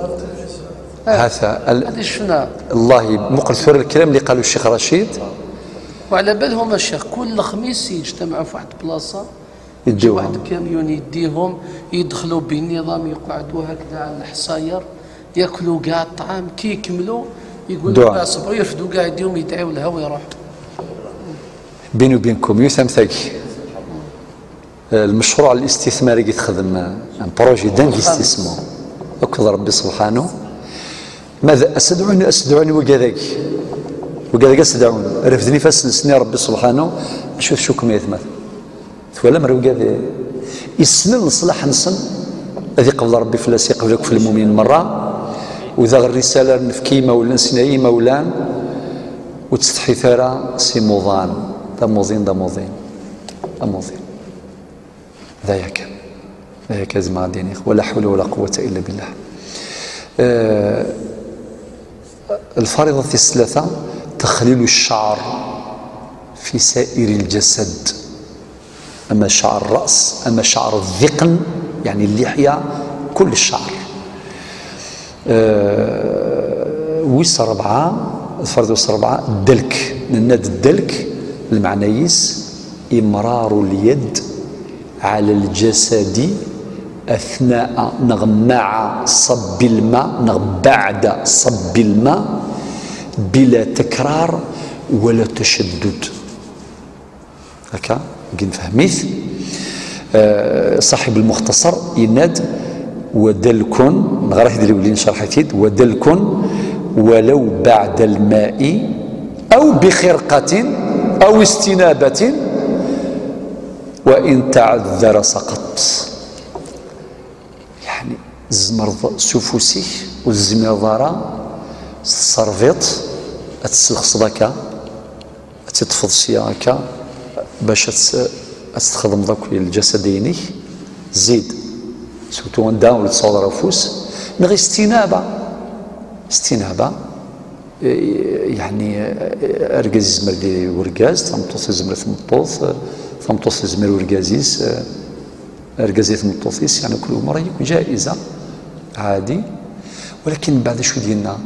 S2: هذه شفنا.
S1: الله مقرث الكلام اللي قالوا الشيخ رشيد
S2: وعلى بالهم الشيخ كل خميس يجتمعوا في واحد البلاصه
S1: يديو
S2: واحد كاميون يديهم يدخلوا بالنظام يقعدوا هكذا على الحصاير ياكلوا كاع الطعام كي يكملوا يقولوا كاع صبروا يرفدوا كاع يديهم يدعوا لها ويروحوا.
S1: بيني وبينكم يوسم ثاقي المشروع الاستثماري اللي تخدم ان بروجي دانفستيسمون وكذا ربي سبحانه ماذا استدعوني وكذاك استدعوني رفدني فاسنسني ربي سبحانه شوف شو كمية مثلا ولا مرة وكذا يسنن نصلح نسن هذه قبل ربي فلاسي قبلك في المؤمنين مرة وإذا الرسالة نفكيمة ولا نسنعي مولان وتستحي ثارة سي موضان دا موضين ذاك زعما ديني ولا حول ولا قوة إلا بالله. الفريضة الثلاثة تخليل الشعر في سائر الجسد، أما شعر الرأس أما شعر الذقن يعني اللحية كل الشعر. ويس ربعة الفريضة ويس ربعة الدلك نناد الدلك المعنيس إمرار اليد على الجسد أثناء مع صب الماء بعد صب الماء بلا تكرار ولا تشدد. هكا كي فهميت صاحب المختصر يناد ودلك غير هذا اللي شرحتيد ودلك ولو بعد الماء أو بخرقة أو استنابة وإن تعذر سقط. يعني الزمرض سفوسي والزمرضارة الصرفيط تسلخص ذاك تتفضسي هكا باش تخدم ذاك الجسديني زيد سوتو نداو لتصور رفوس من غير استنابة يعني اركاز زمر دي وركاز تمطوس زمر ثمطوس زمر وركازيس اركازي ثمطوسيس يعني كل مرة يكون جائزة عادي. ولكن بعد شو ديالنا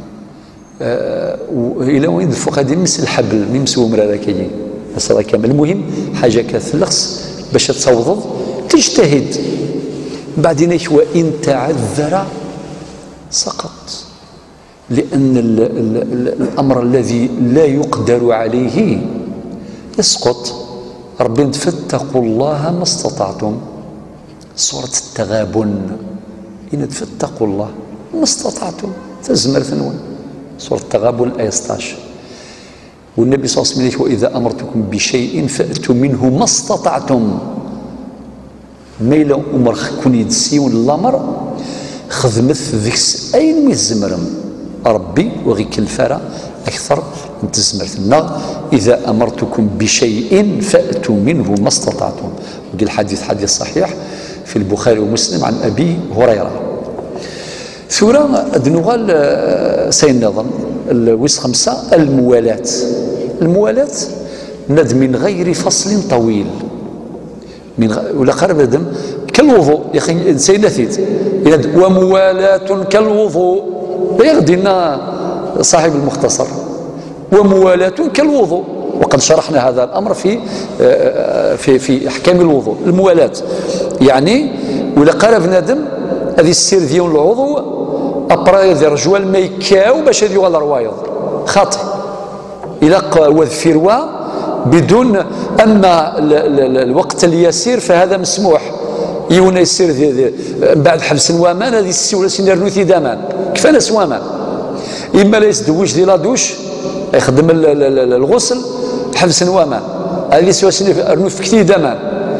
S1: الى وين الفوق هذه مس الحبل ميمسو مرا كاين مسألة كامل. المهم حاجة كتلخص باش تصوض تجتهد بعدين وإن تعذر سقط، لأن الأمر الذي لا يقدر عليه يسقط. ربي فاتقوا الله ما استطعتم سورة التغابن إن فاتقوا الله ما استطعتم تزمر ثنون سورة التغابن الآية 16. والنبي صلى الله عليه وسلم وإذا أمرتكم بشيء فأتوا منه ما استطعتم ميلا أمر كون يدسيون الأمر خدمت ذيكس أين ميزمرم ربي وغي كالفارة أكثر من تزمرتنا إذا أمرتكم بشيء فأتوا منه ما استطعتم. وقال الحديث حديث صحيح في البخاري ومسلم عن أبي هريرة. ثورة دنوغال سينظم الويس 5 الموالاة ند من غير فصل طويل ولا قرب دم كالوضوء يا اخي نسينا ثيت وموالاة كالوضوء يغدي لنا صاحب المختصر وموالاة كالوضوء، وقد شرحنا هذا الامر في احكام الوضوء. الموالاة يعني ولا قال بنادم هذه السير ديال العضو ابرا يدير جوال ما يكاو باش يدير الروايض خاطئ الى وذفروا بدون. اما الوقت اليسير فهذا مسموح يونا يسير بعد حبس وامان هذه السيوله سينرنو في دامان كفانا سوامان. اما لا يسدوش دي لا دوش يخدم الغسل حبس وامان هذه السيوله سينرنو في كثير دامان.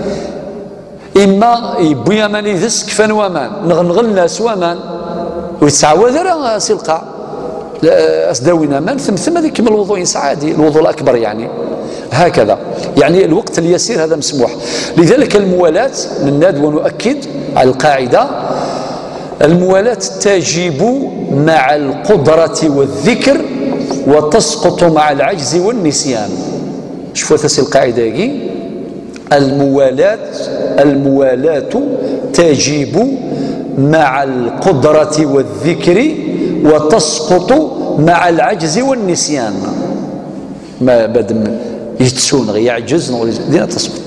S1: اما يبويا مان يدس كفان وامان نغنغل الناس وامان ويتعاود راه سيلقى اسداوينا مان ثم هذيك من الوضوء ينسى عادي الوضوء الاكبر يعني هكذا. يعني الوقت اليسير هذا مسموح. لذلك الموالاة نناد ونؤكد على القاعدة الموالاة تجب مع القدرة والذكر وتسقط مع العجز والنسيان. شوفوا هذه القاعدة هي الموالاة تجب مع القدرة والذكر وتسقط مع العجز والنسيان. ما بدم يتسون غير يعجز دينا تسقط.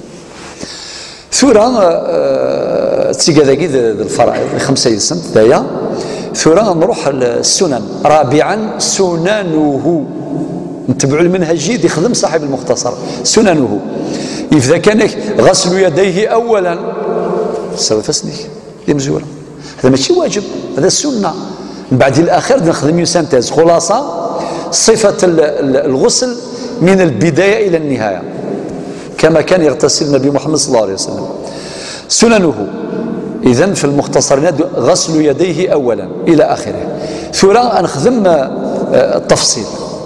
S1: ثورة تيجا ذاكي الفرائض 5 سنت دايا. ثورة نروح السنن. رابعا سننه نتبعوا المنهج جيد يخدم صاحب المختصر. سننه إذا كان غسل يديه أولا سوى فسني دي مزورة هذا ماشي واجب هذا السنة. من بعد الآخر نخدم يسانتاز خلاصة صفة الغسل من البداية إلى النهاية كما كان يغتسل النبي محمد صلى الله عليه وسلم. سننه إذن في المختصر غسل يديه أولا إلى آخره. ثورة نخدم التفصيل.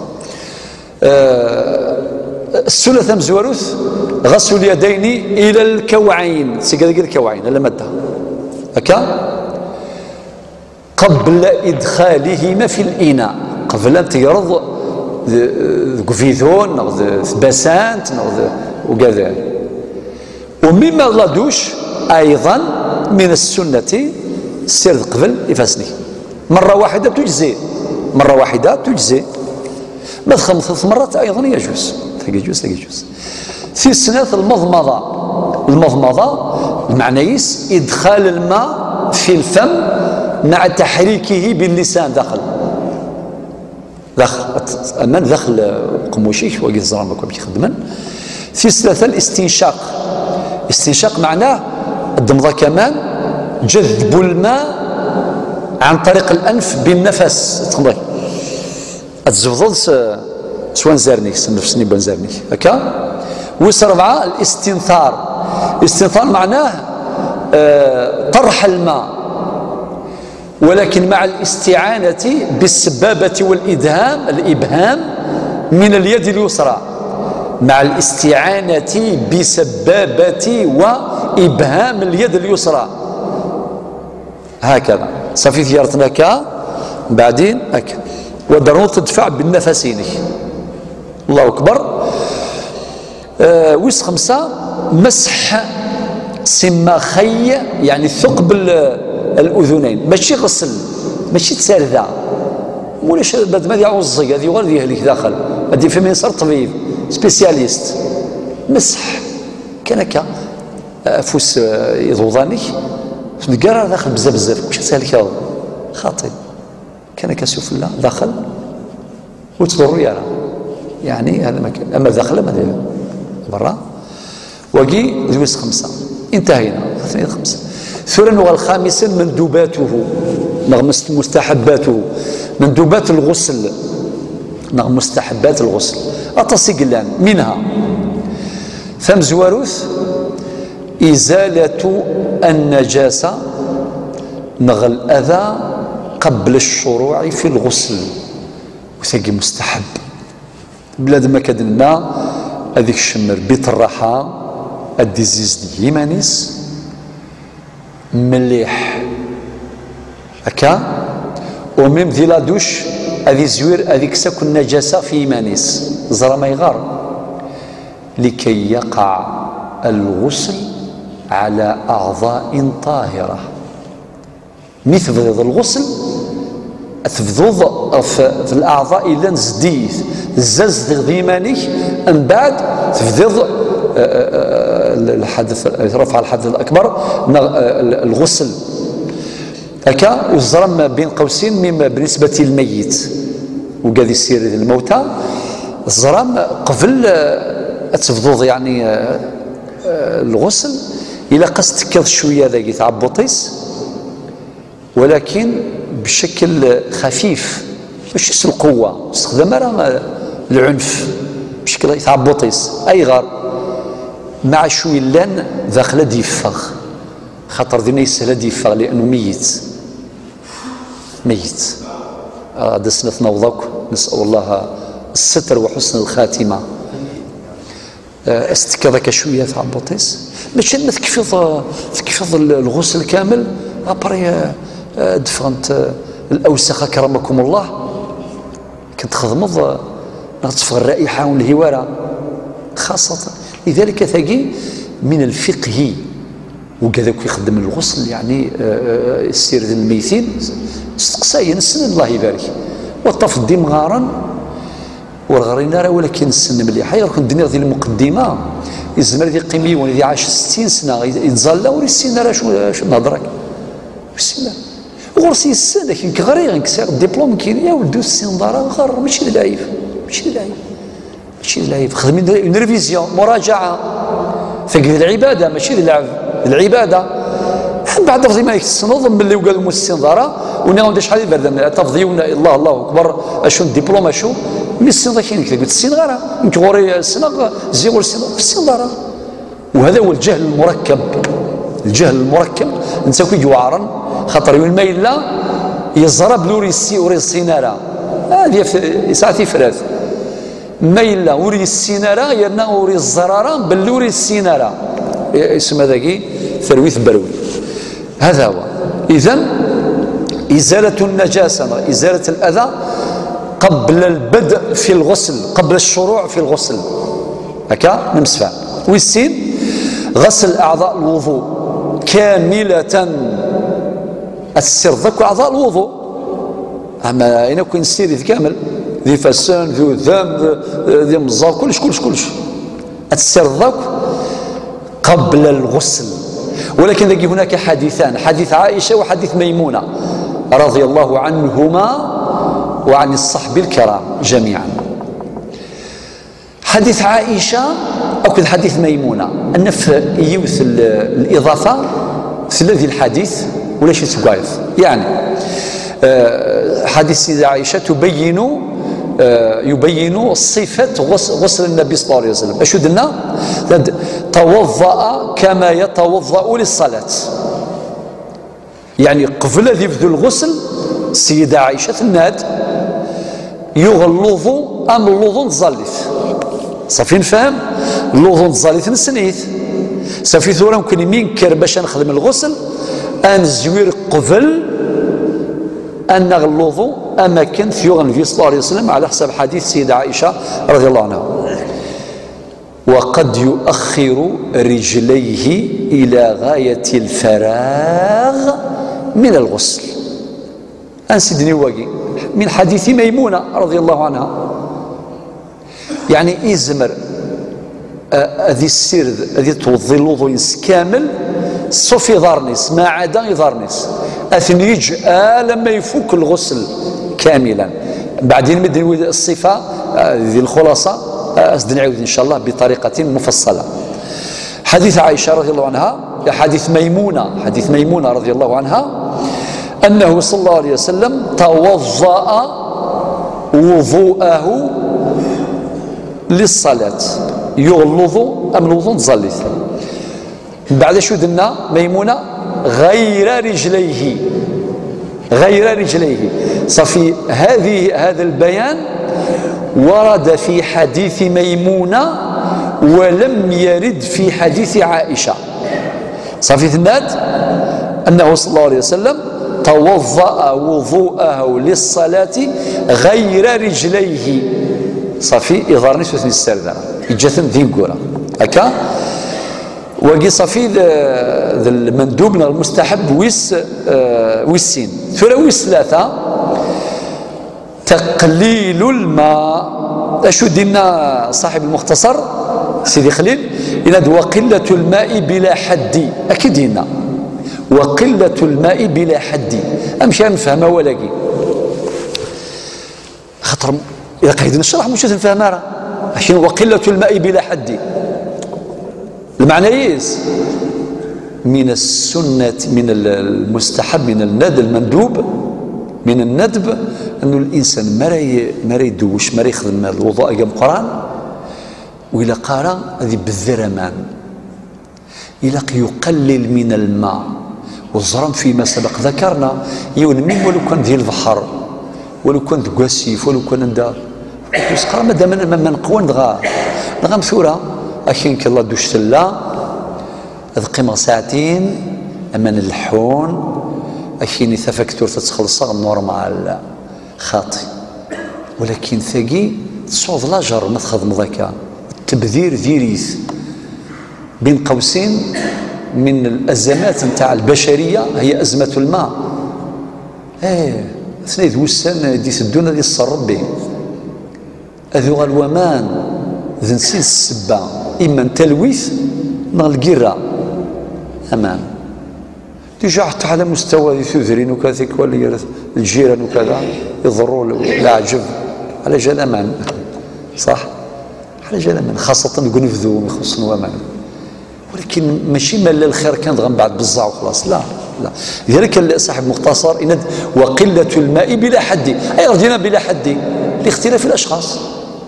S1: السنة مزوروث غسل اليدين إلى الكوعين سيقال الكوعين على مدة هكا قبل إدخالهما في الإناء قبل أن تيرض فيذون أو باسانت وكذا. ومما لدوش أيضا من السنة السير قبل يفاسني مرة واحدة تجزي ما 5 مرات أيضا يجوز في السنة المضمضة المعنيس إدخال الماء في الفم مع تحريكه باللسان داخل أمان داخل قموشيك وقيت زران بكم يخدمن. في الثلاثة الاستنشاق معناه الدمضة كمان جذب الماء عن طريق الأنف بالنفس تخبري الزفضل سوان زارنيك سنفسني بان زارنيك هكا. والرابعة الاستنثار معناه طرح الماء ولكن مع الاستعانة بالسبابة الإبهام من اليد اليسرى مع الاستعانة بسبابة وإبهام اليد اليسرى هكذا صافي ثيارتنا هكا بعدين هكا ودرون تدفع بالنفسين الله أكبر. ويس 5 مسح سماخي يعني ثقب الأذنين ماشي غسل ماشي تساردة مولاش بعد ما يعوزي هذه غير ديالك داخل هذه في منصر طبيب سبيسياليست مسح كان هكا فوس يضوضاني نقرا داخل بزاف واش تسالك هذا خاطئ كان هكا شوف الله داخل وتضر يرى يعني هذا ما كان. اما داخل ما داير برا وقي زويس 5 انتهينا 5. ثورا والخامسا مندوباته مستحباته مندوبات الغسل مستحبات الغسل أتصقلان منها ثم زواروث إزالة النجاسة نغ الأذى قبل الشروع في الغسل وثقي مستحب بلاد ما كدنا هذيك الشمر بيت الراحة الديزيز دي يمانيس مليح هكا وميم دي لادوش هذي زوير هذيك ساكن النجاسة في يمانيس زرا ما يغار لكي يقع الغسل على أعضاء طاهرة. مي تفضيض الغسل تفضوض في الأعضاء إلا نزديث الزاز ديمانيك من بعد تفضيض الحدث رفع الحدث الأكبر الغسل هكا والزرم بين قوسين مما بالنسبة للميت وقاذي السير الموتى الزرم قبل تفضوض يعني الغسل إلى قصد كذ شوية ذاك تاع بوطيس ولكن بشكل خفيف مش القوة استخدام العنف بشكل تاع بوطيس أي غار مع شوية لان داخل ديفغ خاطر دينا يسهل ديفغ لأنه ميت هذا سنة نوضك نسأل الله الستر وحسن الخاتمة استكذاك شوية تاع بوطيس باش تكفض الغسل كامل ابري دفنت الاوسخ اكرمكم الله كتخدمض تفغ الرائحه والهواره خاصه لذلك ثقي من الفقه وكذاك يخدم الغسل يعني السير الميتين استقصايا السن الله يبارك والطف ديم غارا والغرينا راه ولكن السن مليحه يركن الدنيا ديال المقدمه الزمر ديال قيمي ولدي عاش 60 سنه يتزال وري السن راه شو نهضرك بسم الله غرسي السن لكن كغري غنكسر الدبلوم كاين يا ولدو السن دار غر ماشي العيب خدمين اون ريفيزيون مراجعه فقه العباده ماشي اللعب العباده بعد تفضي ما يكسنوض ملي وقال المستنظره وناو شحال يبرد تفضيونا الله اكبر اشو الدبلوم اشو من السنه كاين كذا قلت السن غير يمكن غوري السنه زيرو السنه في السنه وهذا هو الجهل المركب انت كي جوارا خاطر يوم ما الا يزرب لوري السي وري السيناره هذه ساعتي فرات ما الا وري السيناره يرنا وري الزراره بلوري السيناره اسم هذاكي ثرويث بروي هذا هو اذا ازاله النجاسه ازاله الاذى قبل البدء في الغسل قبل الشروع في الغسل هكا نمسفها والسين غسل اعضاء الوضوء كامله السر ذاك اعضاء الوضوء اما هنا كاين السير كامل ذي فسان ذو ذنب ذي مزار كلش السر ذاك قبل الغسل ولكن لقي هناك حديثان حديث عائشه وحديث ميمونه رضي الله عنهما وعن الصحب الكرام جميعا. حديث عائشه او حديث ميمونه ان في يوث الاضافه في الذي الحديث ولا شي تقايض يعني حديث سيدة عائشه يبين صفه غسل النبي صلى الله عليه وسلم. اشو درنا؟ توضأ كما يتوضأ للصلاه يعني قبل يبذل الغسل السيدة عائشه الناد يغلظ ام اللوظ نزلف صافي نفهم اللوظ نزلف نسنيت صافي ثورة ممكن منكر باش نخدم الغسل انزوير قبل ان نغلظ اماكن ثيوغ النبي صلى الله عليه وسلم على حسب حديث السيدة عائشه رضي الله عنها. وقد يؤخر رجليه الى غايه الفراغ من الغسل انسدني واقي من حديث ميمونه رضي الله عنها يعني ازمر هذه السير هذه توضي الوضوء كامل صوفي ضارنيس ما عدا يضارنيس اثنيج لما يفك الغسل كاملا بعدين مدن الصفه ذي الخلاصه نعود ان شاء الله بطريقه مفصله. حديث عائشه رضي الله عنها حديث ميمونه رضي الله عنها انه صلى الله عليه وسلم توضأ وضوءه للصلاه يغلظ ام الوضوء نزلث بعد شو درنا ميمونه غير رجليه صافي هذا البيان ورد في حديث ميمونه ولم يرد في حديث عائشه صافي ثناد انه صلى الله عليه وسلم توضأ وضوءه للصلاه غير رجليه صافي إظهار نسوة السردة إجاثن ذي مقورة هكا وقي صافي المندوب المستحب ويسين ثلاثة ويس ثلاثة تقليل الماء. اشو دينا صاحب المختصر سيدي خليل إلى وقلة الماء بلا حد أكيد هنا وقلة الماء بلا حد أمشي نفهمها ولاقي خاطر إذا قاعدين نشرح مش نفهمها راه عشان وقلة الماء بلا حد المعنى يس من السنة من المستحب من الندب المندوب من الندب أنه الإنسان ما يدوش ما يخدم الوضوء قبل القرآن وإلا قال هذه بالذرمان إلا يقلل من الماء والزرم فيما سبق ذكرنا يونمي ولو كان ذي البحر ولو كان قاسيف ولو كان عندها يسقى مادام ما نقوى نغا مثورة أكين كالله دوش ثلا هذا قيمة ساعتين أمان اللحون أكين ثفكتور تتخلصها نورمال خاطي ولكن ثقي تصعد لاجر ما تخدم ذاك التبذير ديريث بين قوسين من الأزمات نتاع البشرية هي أزمة الماء. اثنين وسان دي سدونا دي الصربي أذو الومان ذي نسيت السبة إما تلويث مع القرة أمان ديجا حتى على مستوى ثوذرين وكذا ولا الجيران وكذا يضروا العجب على جال أمان صح على جال أمان خاصة قنفذو يخصن ومان ولكن ماشي مال الخير كان غن بعد بزاع وخلاص لا لذلك صاحب مختصر إن وقلة الماء بلا حد أي رجينا بلا حد لاختلاف الأشخاص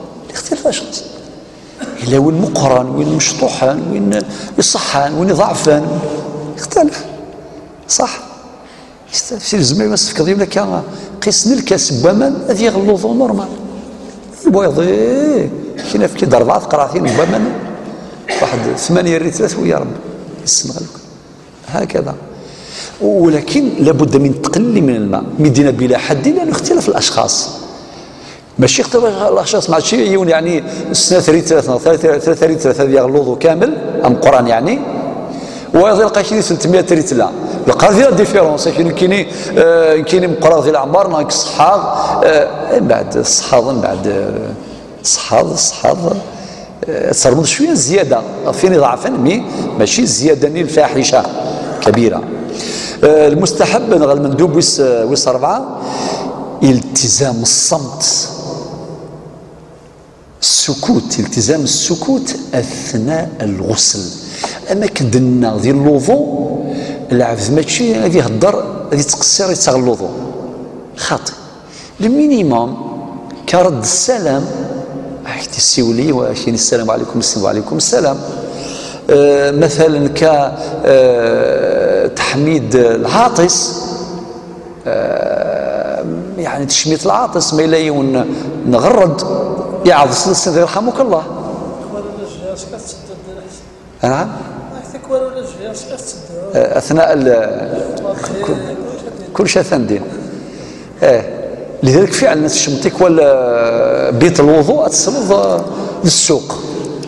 S1: إلا وين مقرن وين مشطوحان وين يصحان وين ضعفان يختلف صح سير الزميل بس في قضية لك قيسني الكاس بوامان هذه يغلظوا نورمال البويض كاين في كده 4 قراطين بوامان واحد 8 ريترات ويا رب السنغال هكذا ولكن لابد من تقليل من الماء مدينة بلا حد لأنه اختلاف الأشخاص ماشي اختلاف الأشخاص مع شيء يون يعني السنة 3 ريترات هذه يغلظوا كامل أم قرآن يعني ويظل لقى شي 300 ريتلا لقى فيها ديفيرونس كاين مقرا ديال العمار ناقص الصحاب بعد الصحاب من بعد الصحاب تصرمد شويه زياده فين ضعفا ماشي زياده الفاحشه كبيره. المستحب المندوب ويس 4 التزام الصمت التزام السكوت اثناء الغسل. اما كدنا ديال الوضوء العبد ماشي غادي يهضر غادي تقصر يتغلظوا خاطئ المينيموم كرد السلام حيت السيولي واشين السلام عليكم وعليكم السلام مثلا كتحميد العاطس يعني تشميت العاطس ما الا يون نغرد يعطس للسيد يرحمك الله نعم اثناء كل شيء ثندين لذلك فعلا الناس الشمتيك ولا بيت الوضوء تصمد للسوق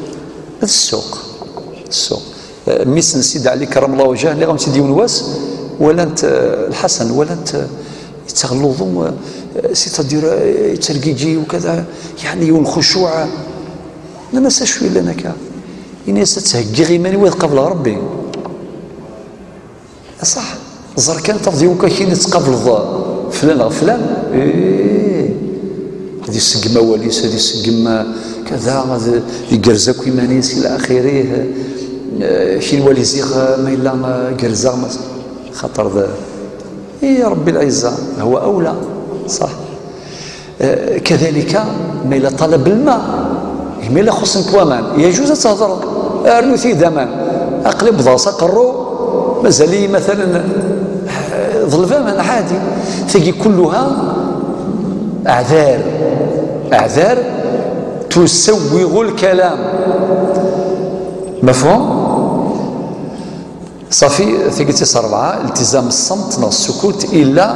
S1: ميس نسيد علي كرم الله وجهه اللي غنمشي ديون واس ولا انت الحسن ولا انت يتغلظوا سي تدير ترقيجي وكذا يعني يون خشوع لا ما ساشوي لنا كا الناس تهكي غيماني ويقبل ربي صح زر كان تفضيو كاين تقبل فلان هذه السقمه وليس هذه السقمه كذا هذا يقرزك ويمانيس الى اخره شي ولي زيغ ما الا قرزه خاطر ذا يا ربي العزه هو اولى صح. كذلك ما الا طلب الماء ما الا خصنك وامان يجوز تهضر ارنو في دمان اقلب ضاصه قرو مازالي مثلا ظلفاما عادي تجي كلها اعذار تسوغ الكلام مفهوم صافي ثقتي 4 التزام الصمت والسكوت الا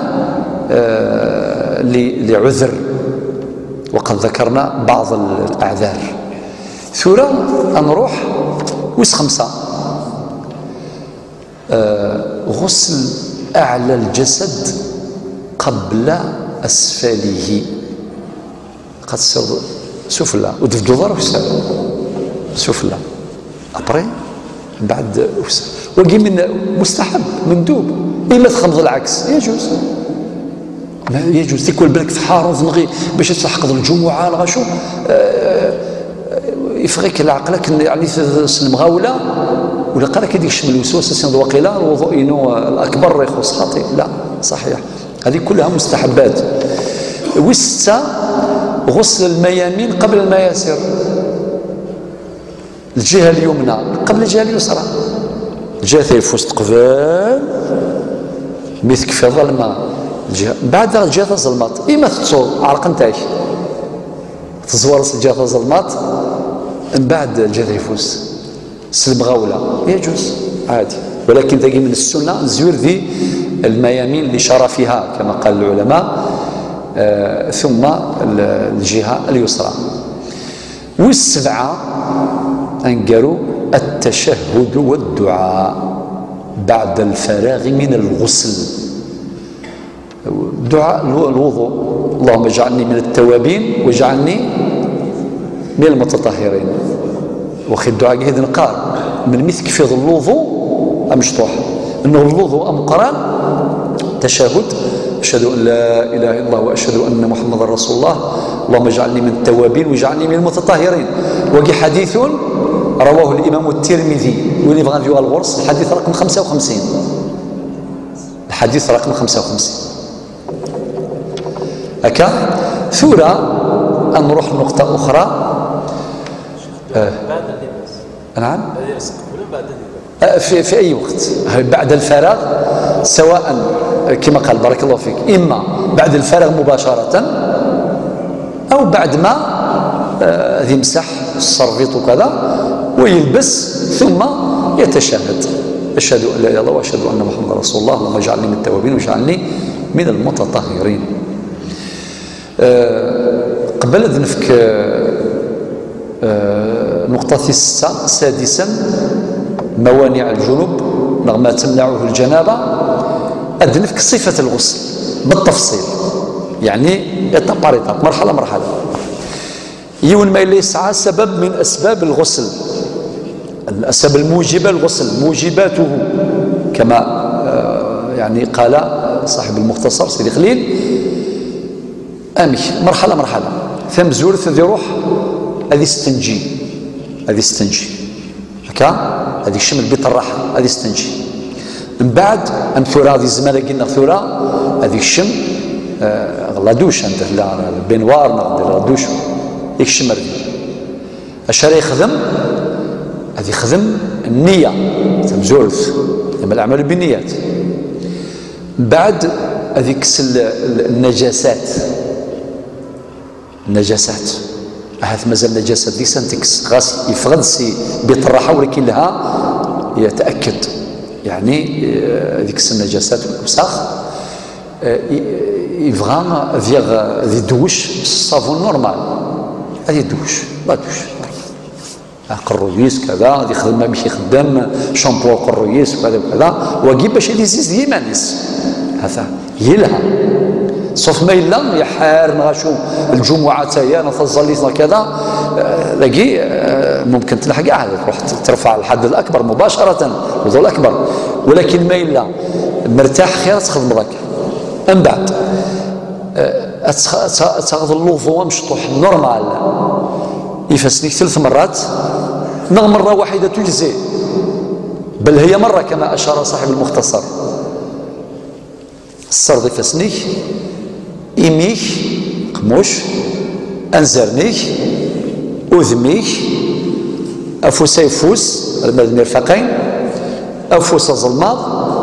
S1: لعذر وقد ذكرنا بعض الاعذار. ثورة نروح ويس 5 غسل أعلى الجسد قبل أسفله، قد سفلى ودفدو ضرب سفلى أبري بعد وقي من مستحب مندوب. إما تخمض العكس يجوز، ما يجوز تكون بالك تحارض نغي باش تحقق الجمعة الغشو يفغيك لعقلك يعني المغاولة ولا قالك هذيك الشمل الوسواس سين وقيلا الوضوء إنه الأكبر يخص خاطئ، لا صحيح هذه كلها مستحبات. وستة غسل الميامين قبل المياسر، الجهة اليمنى قبل الجهة اليسرى، الجهة يفوز قبل مثل في الظلمة الجهة بعد الجهة ظلمات، إما تصور عرق نتاعك تزور الجهة ظلمات من بعد الجهة يفوز سلم غاولة يجوز عادي، ولكن تجي من السنة نزور ذي الميامين لشرفها كما قال العلماء، ثم الجهة اليسرى. والسبعة أنقروا التشهد والدعاء بعد الفراغ من الغسل، دعاء الوضوء اللهم اجعلني من التوابين واجعلني من المتطهرين، واخي الدعاء قاعد نقال من مثل كيف الوضوء مشطوح انه الوضوء مقران تشهد اشهد ان لا اله الا الله واشهد ان محمدا رسول الله اللهم اجعلني من التوابين واجعلني من المتطهرين. وقي حديث رواه الامام الترمذي واللي بغى نديروا الغرس الحديث رقم 55، الحديث رقم 55 هكا. ثورة نروح لنقطة أخرى.
S3: بعد اللباس
S1: نعم
S3: بعد اللباس
S1: في أي وقت بعد الفراغ، سواء كما قال بارك الله فيك إما بعد الفراغ مباشرة أو بعد ما يمسح الصرفيط وكذا ويلبس ثم يتشهد أشهد أن لا إله إلا الله وأشهد أن محمدا رسول الله اللهم اجعلني من التوابين واجعلني من المتطهرين. قبل نفك نقطة سادسا موانع الجنوب ما تمنعه الجنابة، أدنفك صفة الغسل بالتفصيل يعني إطار مرحلة مرحلة. يون ما يسعى سبب من أسباب الغسل، الأسباب الموجبة الغسل موجباته كما يعني قال صاحب المختصر سيدي خليل أمي مرحلة مرحلة. ثم زورث ذي روح هذه استنجي هكا هذه الشمل بيت الراحة هذه استنجي من بعد أن ثورة هذه الزمان قلنا ثورة هذه الشم غلادوش عند البنوار غلادوش يكشم ردي أشار يخدم هذه يخدم النية ثم زورث لما الأعمال بالنيات. بعد هذه كسل النجاسات هذا مازال النجاسات دي سنتكس غاس يفقد سي بيت الراحه ولكن لها يتاكد يعني هذيك النجاسات والوساخ يبغى فيغ ذي دوش الصابون نورمال هذه دوش لا دوش قرويس كذا هذه خدمه باش يخدم شامبو قرويس وكذا وكذا وكيف باش يزيز ديما ناس هذا يلها صوف ما إلا يحار نغاشو الجمعة تايا نتظليتنا كذا لاقي ممكن تلحق عادة تروح ترفع الحد الأكبر مباشرة الوضوء الأكبر، ولكن ما إلا مرتاح خير تخدم ذاك. من بعد تاخذ الوضوء مشطوح نورمال يفسنيك 3 مرات نغ مرة واحدة تجزي، بل هي مرة كما أشار صاحب المختصر السرد يفسنيك إيميك قموش أنزرنيك أذميك أفوس يفوس المرفقين أفوس ظلماض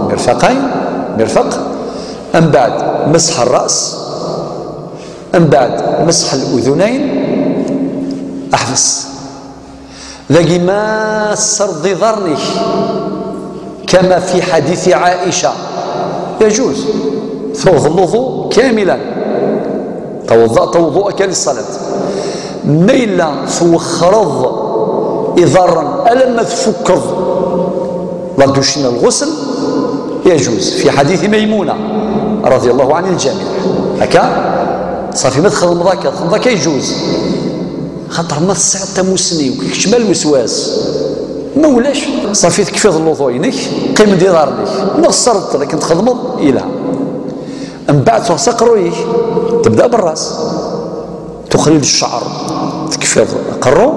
S1: مرفق من بعد مسح الرأس من بعد مسح الأذنين أحفظ ذاقي ما السرد ضرنيك كما في حديث عائشة يجوز توضأ الوضوء كاملا توضأت وضوءك للصلاة ميلا توخرض إضارا ألم تفكر لا دوشنا الغسل يجوز في حديث ميمونة رضي الله عن الجميع. هكا صافي مدخل المضاك يجوز، خاطر ما الساعة مسني وكيكشمل الوسواس ما ولاش صافي تكفيض الوضوء قيم دينارنيك نغسرت لكن تخدمض إلى من بعد تغسق رويك تبدأ بالراس تخرج الشعر تكفيض قرو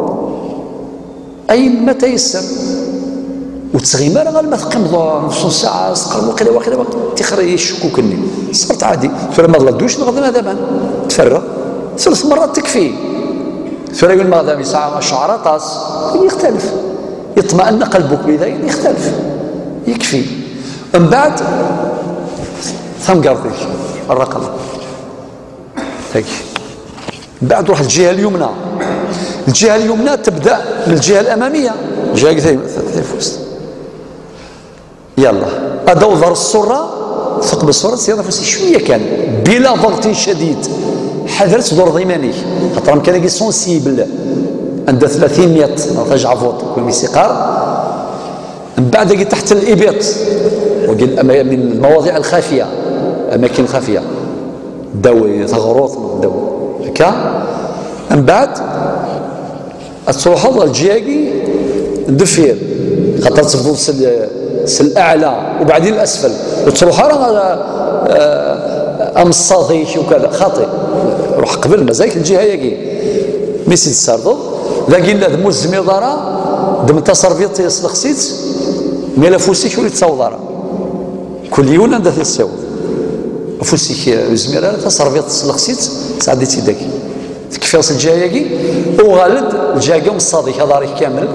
S1: أي ما تيسر وتسغيما راه ما تقمضوا نص ساعة تقربوا قليلا تخرج الشكوك صرت عادي فلما غلدوش نغضنا دابا تفرغ 3 مرات تكفي فلا يقول ماذا ساعة الشعر طاس يختلف يطمئن قلبك بذلك يختلف يكفي. من بعد ثم قرضيك الرقم هيك. من بعد روح الجهة اليمنى. الجهة اليمنى تبدأ من الجهة الأمامية الجهة فوست يلا أدو ظهر السرة ثقب السرة سيادة فوسي شوية كان بلا ضغط شديد حذرت دور ضيماني خاطر كان كي سونسيبل عند 300 رجع فوت كل سيقار. من بعد تحت الإبط وقل من المواضيع الخافية أماكن خافية داوي ثغروط داوي هكا. من بعد تروح هذا الجياقي دفير خاطر تفضل الأعلى وبعدين الأسفل وتروح راه أمصاضيش وكذا خاطئ روح قبل مازالك الجهة ياكي ميسي تساردو لكن لا دمو الزميضارة دم تصرفيت يسلخسيت ميلا فوسيك ولي تصوضارة كل يوم عندها تساوض فوسيك الزميضارة تصرفيت يسلخسيت سعديتي داك تكفيص الجهة ياكي وغالد الجهة مصاديك هذا ريك كامل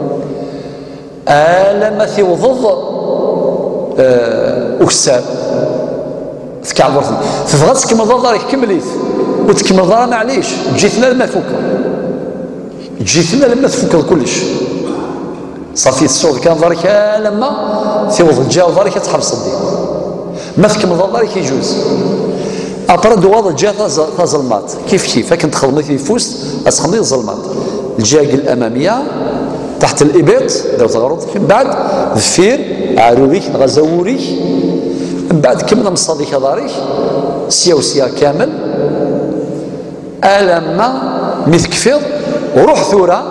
S1: لما ثيوضض أكساب تكعبر تبغى تكمل ضرك كمليت وتكمل ضرها معليش جيتنا لما تفك كلش صافي الصوت كان ضرك لما ثيوض جا ضرك تحبس الدين ما تكمل ضرك يجوز أطرد واضح جا ظلمات كيف كنت خدمت في فوست أسخني الظلمات الجهة الأمامية تحت الإبط داو تغرض من بعد ذفير عرويك غزوريك من بعد كمنا مصاديك داريك سيا كامل ألما مثكفض وروح ثورة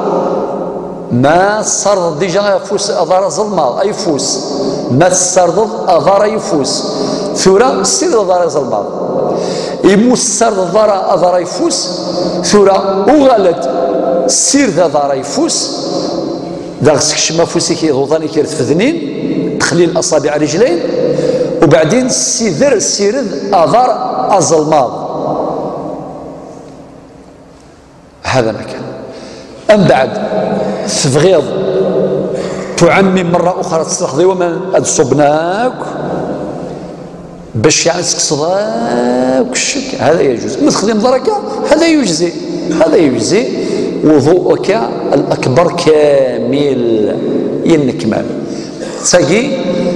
S1: ما صرض ديجا فوس أضار ظلمة أي فوس ما صرض أضار يفوس ثورة سير أضار ظلمة يموس صرض أضار يفوس ثورة وغلد سير ذا ضار يفوس داغسك شما فوسيك يضوضاني كيرت في ذنين تخليل الأصابع رجلين وبعدين سيرد أضار الظلمات هذا مكان. أم بعد تفغيض تعمم مرة أخرى تستخدم وما أدصبناك باش يعني تكسضاك الشك هذا يجوز. متخدم دركة هذا يجزي وضوءك الأكبر كامل ينكمل. تجي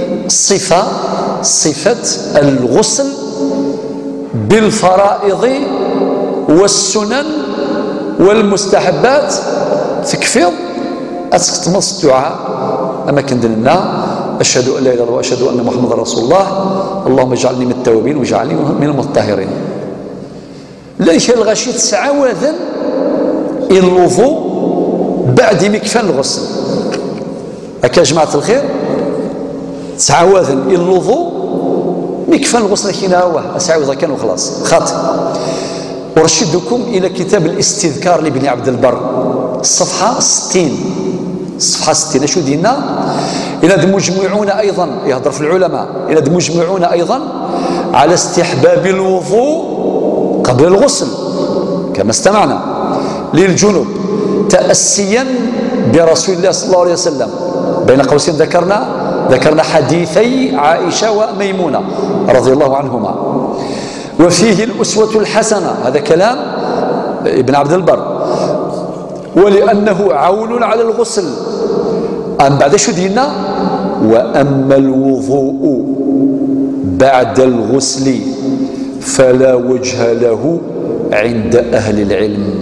S1: صفة الغسل بالفرائض والسنن والمستحبات تكفيض أتمص الدعاء أما كندلنا أشهد أن لا إله إلا الله وأشهد أن محمد رسول الله اللهم اجعلني من التوابين واجعلني من المطهرين. ليش الغشي تسعوذا الوضوء بعد مكفان الغسل هكا جماعة الخير تسعوذا الوضوء مكفان الغسل كينا هو أسعوذا كان وخلاص خاطئ. ورشدكم إلى كتاب الاستذكار لابن عبد البر الصفحة 60 شو دينا إلى مجمعون أيضا يهضر في العلماء إلى مجمعون أيضا على استحباب الوضوء قبل الغسل كما استمعنا للجنوب تأسيا برسول الله صلى الله عليه وسلم. بين قوسين ذكرنا حديثي عائشة وميمونة رضي الله عنهما وفيه الأسوة الحسنة هذا كلام ابن عبد البر ولأنه عون على الغسل. أم بعد شو دينا وأما الوضوء بعد الغسل فلا وجه له عند أهل العلم.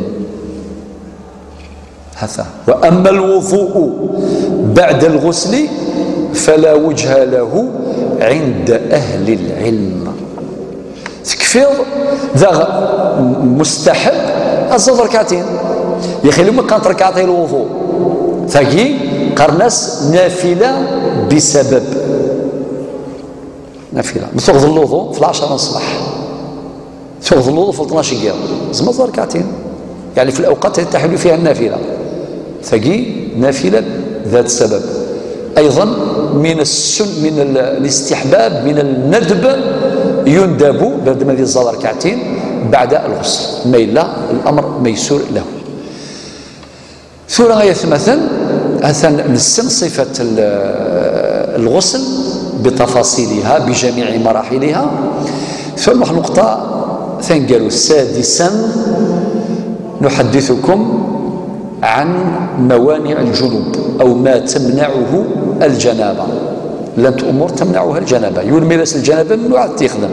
S1: هذا وأما الوضوء بعد الغسل فلا وجه له عند أهل العلم. تكفير ذا مستحب الزوج ركعتين يا أخي لما كانت ركعتين الوضوء ثقي قرناس نافلة بسبب نافلة مثل الوضوء في 10 الصباح تغض الوضوء في 12 دقيقة زمز ركعتين يعني في الأوقات التي تحل فيها النافلة ثقي نافلة ذات سبب. أيضا من من الاستحباب من الندب يندب بعد ما يزال ركعتين بعد الغسل ما إلا الأمر ميسور له. ثم غاية مثلا نسن صفة الغسل بتفاصيلها بجميع مراحلها. ثم نقطة ثاني سادسا نحدثكم عن موانع الجنوب أو ما تمنعه الجنابة. لانت أمور تمنعها الجنابة يلمس الجنابة من وعد تخدم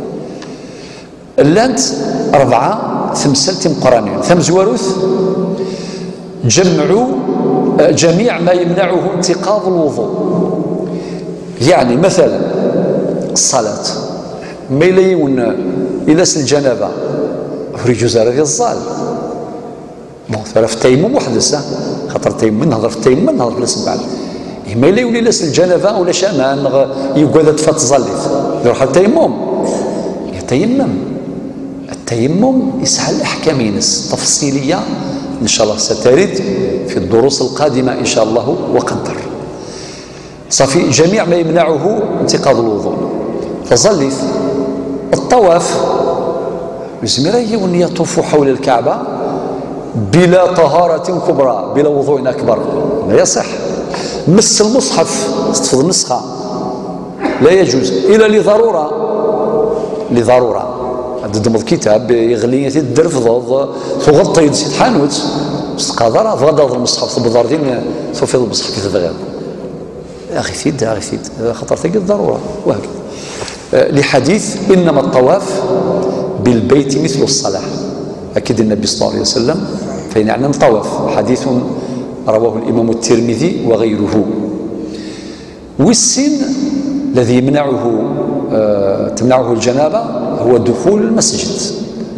S1: لانت 4 ثمسلتم قرانين ثم زواروث جمعوا جميع ما يمنعه انتقاض الوضوء. يعني مثلا الصلاة ما يليون إلى الجنابة فريجو زار ديال الظال في التيمم وحدث خاطر التيمم نهضر في التيمم نهضر في الاسم بعد ما يليون إلى الجنابة ولا شامان يقعد تفات ظليت يروح التيمم يتيمم. التيمم يسعى الأحكام ينس تفصيلية إن شاء الله سترد في الدروس القادمة إن شاء الله وقدر. صافي جميع ما يمنعه انتقاض الوضوء. فظلت الطواف بزميريه يطوف حول الكعبة بلا طهارة كبرى بلا وضوء أكبر لا يصح. مس المصحف استفض النسخة لا يجوز إلا لضرورة ضد الكتاب يغلي يدرفض تغطي يدسي حانوت استقادر فغض المصحف بضاردين صوفي المصحف يتغير اخي ثيد خطر ثقل الضروره وهكذا لحديث انما الطواف بالبيت مثل الصلاه اكد النبي صلى الله عليه وسلم فإن يعني الطواف حديث رواه الامام الترمذي وغيره. والسن الذي تمنعه الجنابه هو دخول المسجد.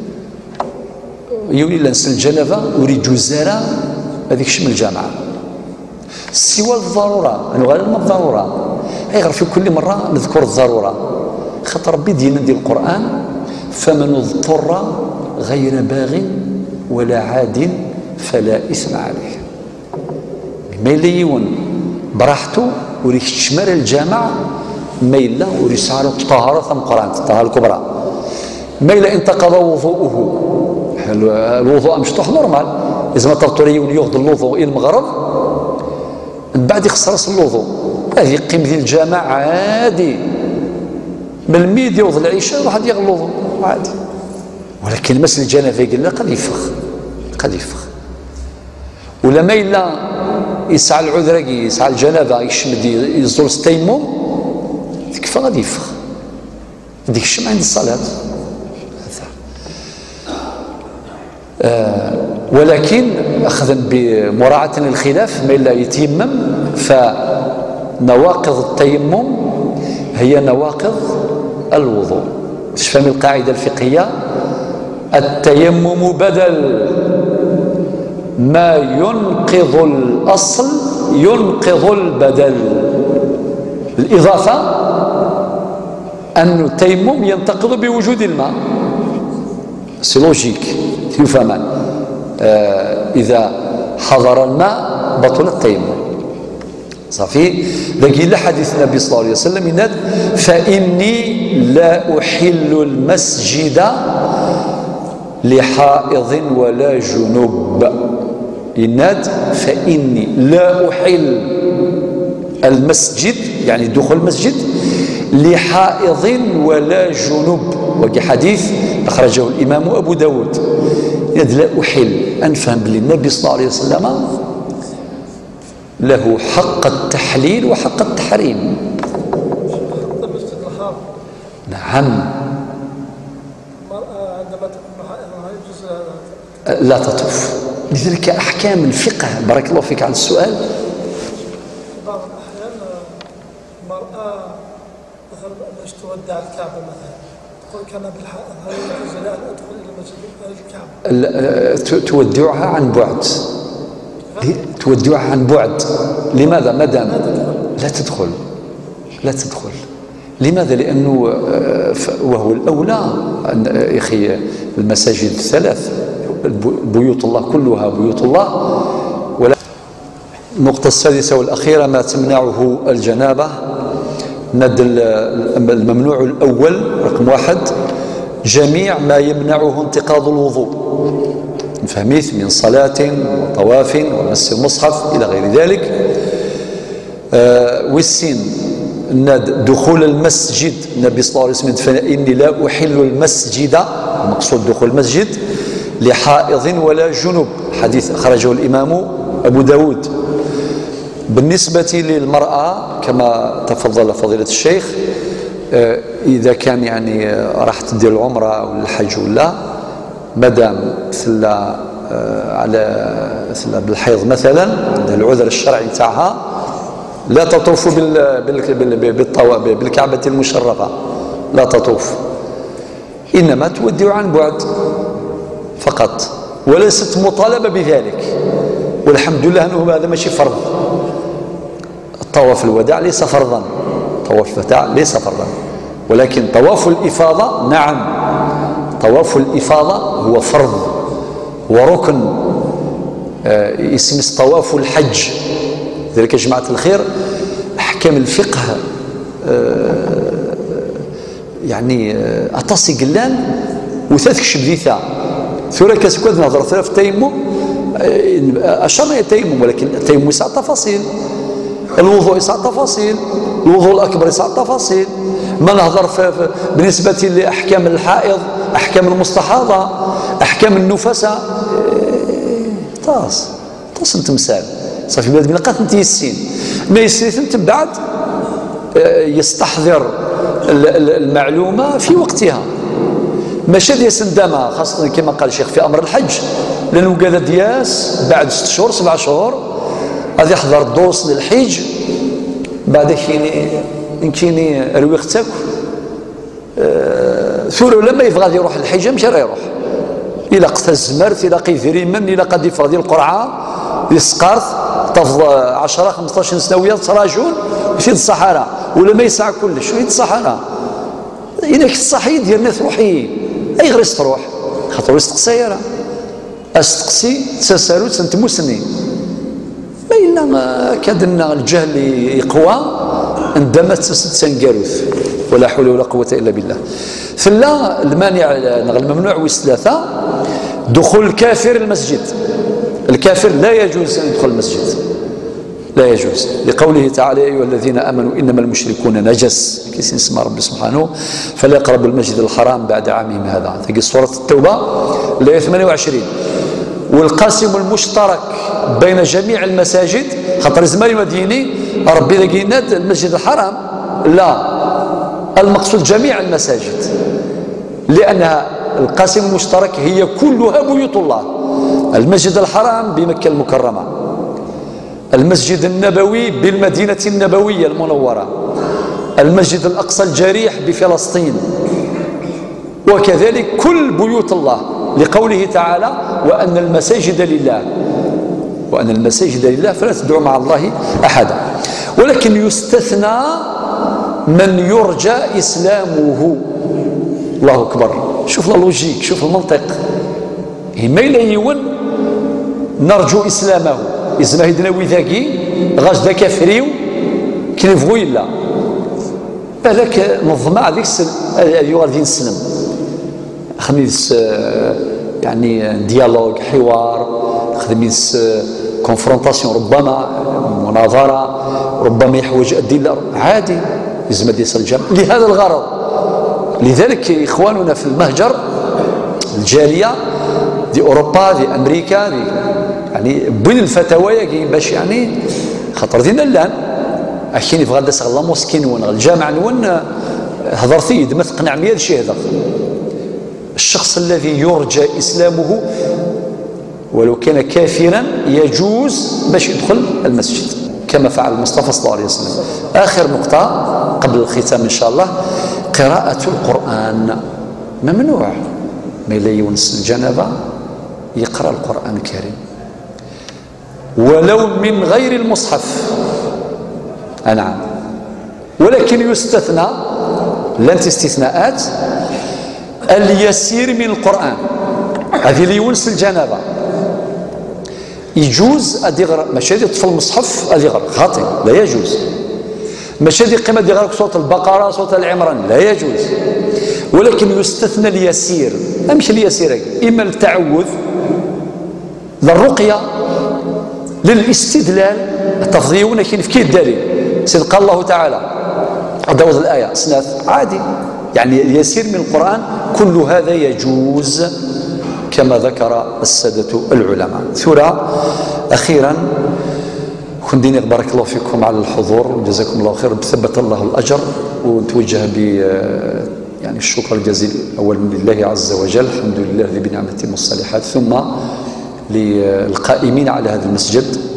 S1: يولي لنسل الجنابه اريد جزاره هذيك شمل الجامعه سوى الضروره انا غير ما الضروره غير في كل مره نذكر الضروره خاطر ربي دينا ديال القران فمن اضطر غير باغ ولا عاد فلا اثم عليه. ما يليون براحته وريك تشمل الجامع ما إلا وريسعر الطهارة ثم قرانت الطهارة الكبرى ما إلا انتقض وضوءه الوضوء مشطوح نورمال إذا ما ترطوريون يغض الوضوء إلى المغرب من بعد يخسر الوضوء هذه قيم ديال الجامع عادي من الميد يوض العشاء واحد يغض الوضوء عادي. ولكن مثل الجنابه قال لا قد يفخ ولا ما إلا يسعى العذرقي يسعى الجنابه يشمد يزور التيمم تكفى غادي يفخ ديك الشمع عند الصلاه. ولكن اخذا بمراعاه الخلاف ما الا يتيمم فنواقض التيمم هي نواقض الوضوء. تفهم القاعده الفقهيه التيمم بدل ما ينقض الاصل ينقض البدل. الاضافه ان التيمم ينتقض بوجود الماء سي لوجيك يفهم اذا حضر الماء بطل التيمم صافي. لكن حديث النبي صلى الله عليه وسلم يناد فاني لا احل المسجد لحائض ولا جنوب. يناد فاني لا احل المسجد يعني دخول المسجد لحائض ولا جنوب. وكي حديث أخرجه الإمام أبو داود يد لا أحل أنفهم بلي النبي صلى الله عليه وسلم له حق التحليل وحق التحريم. نعم لا تطوف. لذلك أحكام الفقه بارك الله فيك على السؤال
S4: المرأة مثلا باش تودع الكعبة مثلا تقول كان بالحائط هل يجوز لها أن أدخل إلى مسجد الكعبة؟
S1: تودعها عن بعد، تودعها عن بعد. لماذا؟ مدام لا تدخل. لماذا؟ لأنه وهو الأولى يا أخي المساجد الثلاث بيوت الله كلها بيوت الله. النقطة السادسة والأخيرة ما تمنعه الجنابة. الممنوع الأول رقم 1 جميع ما يمنعه انتقاض الوضوء، فهميت، من صلاة وطواف ومس المصحف إلى غير ذلك. والسين دخول المسجد، النبي صلى الله عليه وسلم فإني لا أحل المسجد، المقصود دخول المسجد، لحائض ولا جنب، حديث أخرجه الإمام أبو داود. بالنسبة للمرأة كما تفضل فضيلة الشيخ، إذا كان يعني راح تدير العمرة أو الحج ولا مدام ثلا على ثلا بالحيض مثلا، العذر الشرعي تاعها، لا تطوف بالكعبة المشرفة، لا تطوف، إنما تودع عن بعد فقط، وليست مطالبة بذلك. والحمد لله أنه هذا ماشي فرض. طواف الوداع ليس فرضا، طواف الوداع ليس فرضا، ولكن طواف الإفاضة نعم، طواف الإفاضة هو فرض وركن، اسم طواف الحج. ذلك يا جماعة الخير أحكام الفقه يعني أتصي قلان وثلاث شبديثة ثورة كسكوت نهضر ثلاث تيمم، أشرنا التيمم، ولكن التيمم يسع تفاصيل، الوضوء يسع تفاصيل، الوضوء الأكبر يسع تفاصيل. ما نهضر بالنسبة لأحكام الحائض، أحكام المستحاضة، أحكام النفساء، طاس تمثال صافي بلاد بلقات نتيسين ما يسري بعد يستحضر المعلومة في وقتها، ماشي دياس ندامة، خاصة كما قال الشيخ في أمر الحج، لأنه قال دياس بعد 6 شهور 7 شهور غادي يحضر الدروس للحج، بعد كايني رويختك ثورة لما يبغى غادي يروح للحج ماشي راه يروح، إلا قتا الزمرت، إلا قيثري من، إلا قد يفرض القرعة يسقرت طفض 10 15 سنوية تراجل يفيد الصحراء، ولا ما يسعى كلش يفيد الصحراء. إذا كنت صحي ديال الناس روحيين أي غير تروح خاطر يستقسي راه استقسي تسالو تنتموسني، ما إلا كادنا الجهل يقوى عندما تنقاروث، ولا حول ولا قوة إلا بالله. ثلا المانع الممنوع والثلاثة دخول الكافر المسجد. الكافر لا يجوز أن يدخل المسجد، لا يجوز، لقوله تعالى: يا أيها الذين آمنوا إنما المشركون نجس، كيس اسم رب سبحانه فلا يقربوا المسجد الحرام بعد عامهم هذا، تجي سورة التوبة الآية 28. والقاسم المشترك بين جميع المساجد، خاطر زمان وديني ربي لقينا المسجد الحرام، لا، المقصود جميع المساجد، لأنها القاسم المشترك هي كلها بيوت الله. المسجد الحرام بمكة المكرمة، المسجد النبوي بالمدينة النبوية المنورة، المسجد الأقصى الجريح بفلسطين، وكذلك كل بيوت الله، لقوله تعالى: وأن المساجد لله، وأن المساجد لله فلا تدعوا مع الله أحدا. ولكن يستثنى من يرجى إسلامه. الله أكبر، شوف اللوجيك، شوف المنطق، ما إلا يون نرجو إسلامه، إزما هيدنا وذاكي غاش دا كافريو كنفغو إلا بالك نظمة هذيك أيها غادي نسلم خميس يعني ديالوج، حوار، خميس كونفرونتاسيون، ربما مناظرة، ربما يحوج الدين عادي إزما ديال الجامع لهذا الغرض. لذلك إخواننا في المهجر الجالية دي أوروبا دي أمريكا دي يعني بين الفتاوى باش يعني خاطر دينا الآن أحياني في غدا سغلا موسكين ون الجامع نون هضر فيه ما تقنع مية شيء هذا. الشخص الذي يرجى إسلامه ولو كان كافرا يجوز باش يدخل المسجد. كما فعل المصطفى صلى الله عليه وسلم. آخر نقطة قبل الختام إن شاء الله، قراءة القرآن ممنوع. ما لا يونس الجنابة يقرأ القرآن الكريم ولو من غير المصحف. نعم، ولكن يستثنى، لانت استثناءات، اليسير من القرآن. هذه اللي يونس الجنابة يجوز أدي يغرق، ماشي يدي طفل المصحف أدي يغرق، خاطئ، لا يجوز. ماشي يدي قيمة أدي يغرق صوت البقرة صوت العمران، لا يجوز. ولكن يستثنى اليسير، ماشي اليسير، إما التعوذ، للرقية، للاستدلال. التفضيل كاين في كي الدليل، سيد قال الله تعالى أدوز الآية سناث عادي، يعني اليسير من القرآن كل هذا يجوز كما ذكر السادة العلماء. ثورة أخيرا كنديني بارك الله فيكم على الحضور وجزاكم الله خير، ثبت الله الأجر، ونتوجه ب يعني الشكر الجزيل أولا لله عز وجل، الحمد لله الذي بنعمته الصالحات، ثم للقائمين على هذا المسجد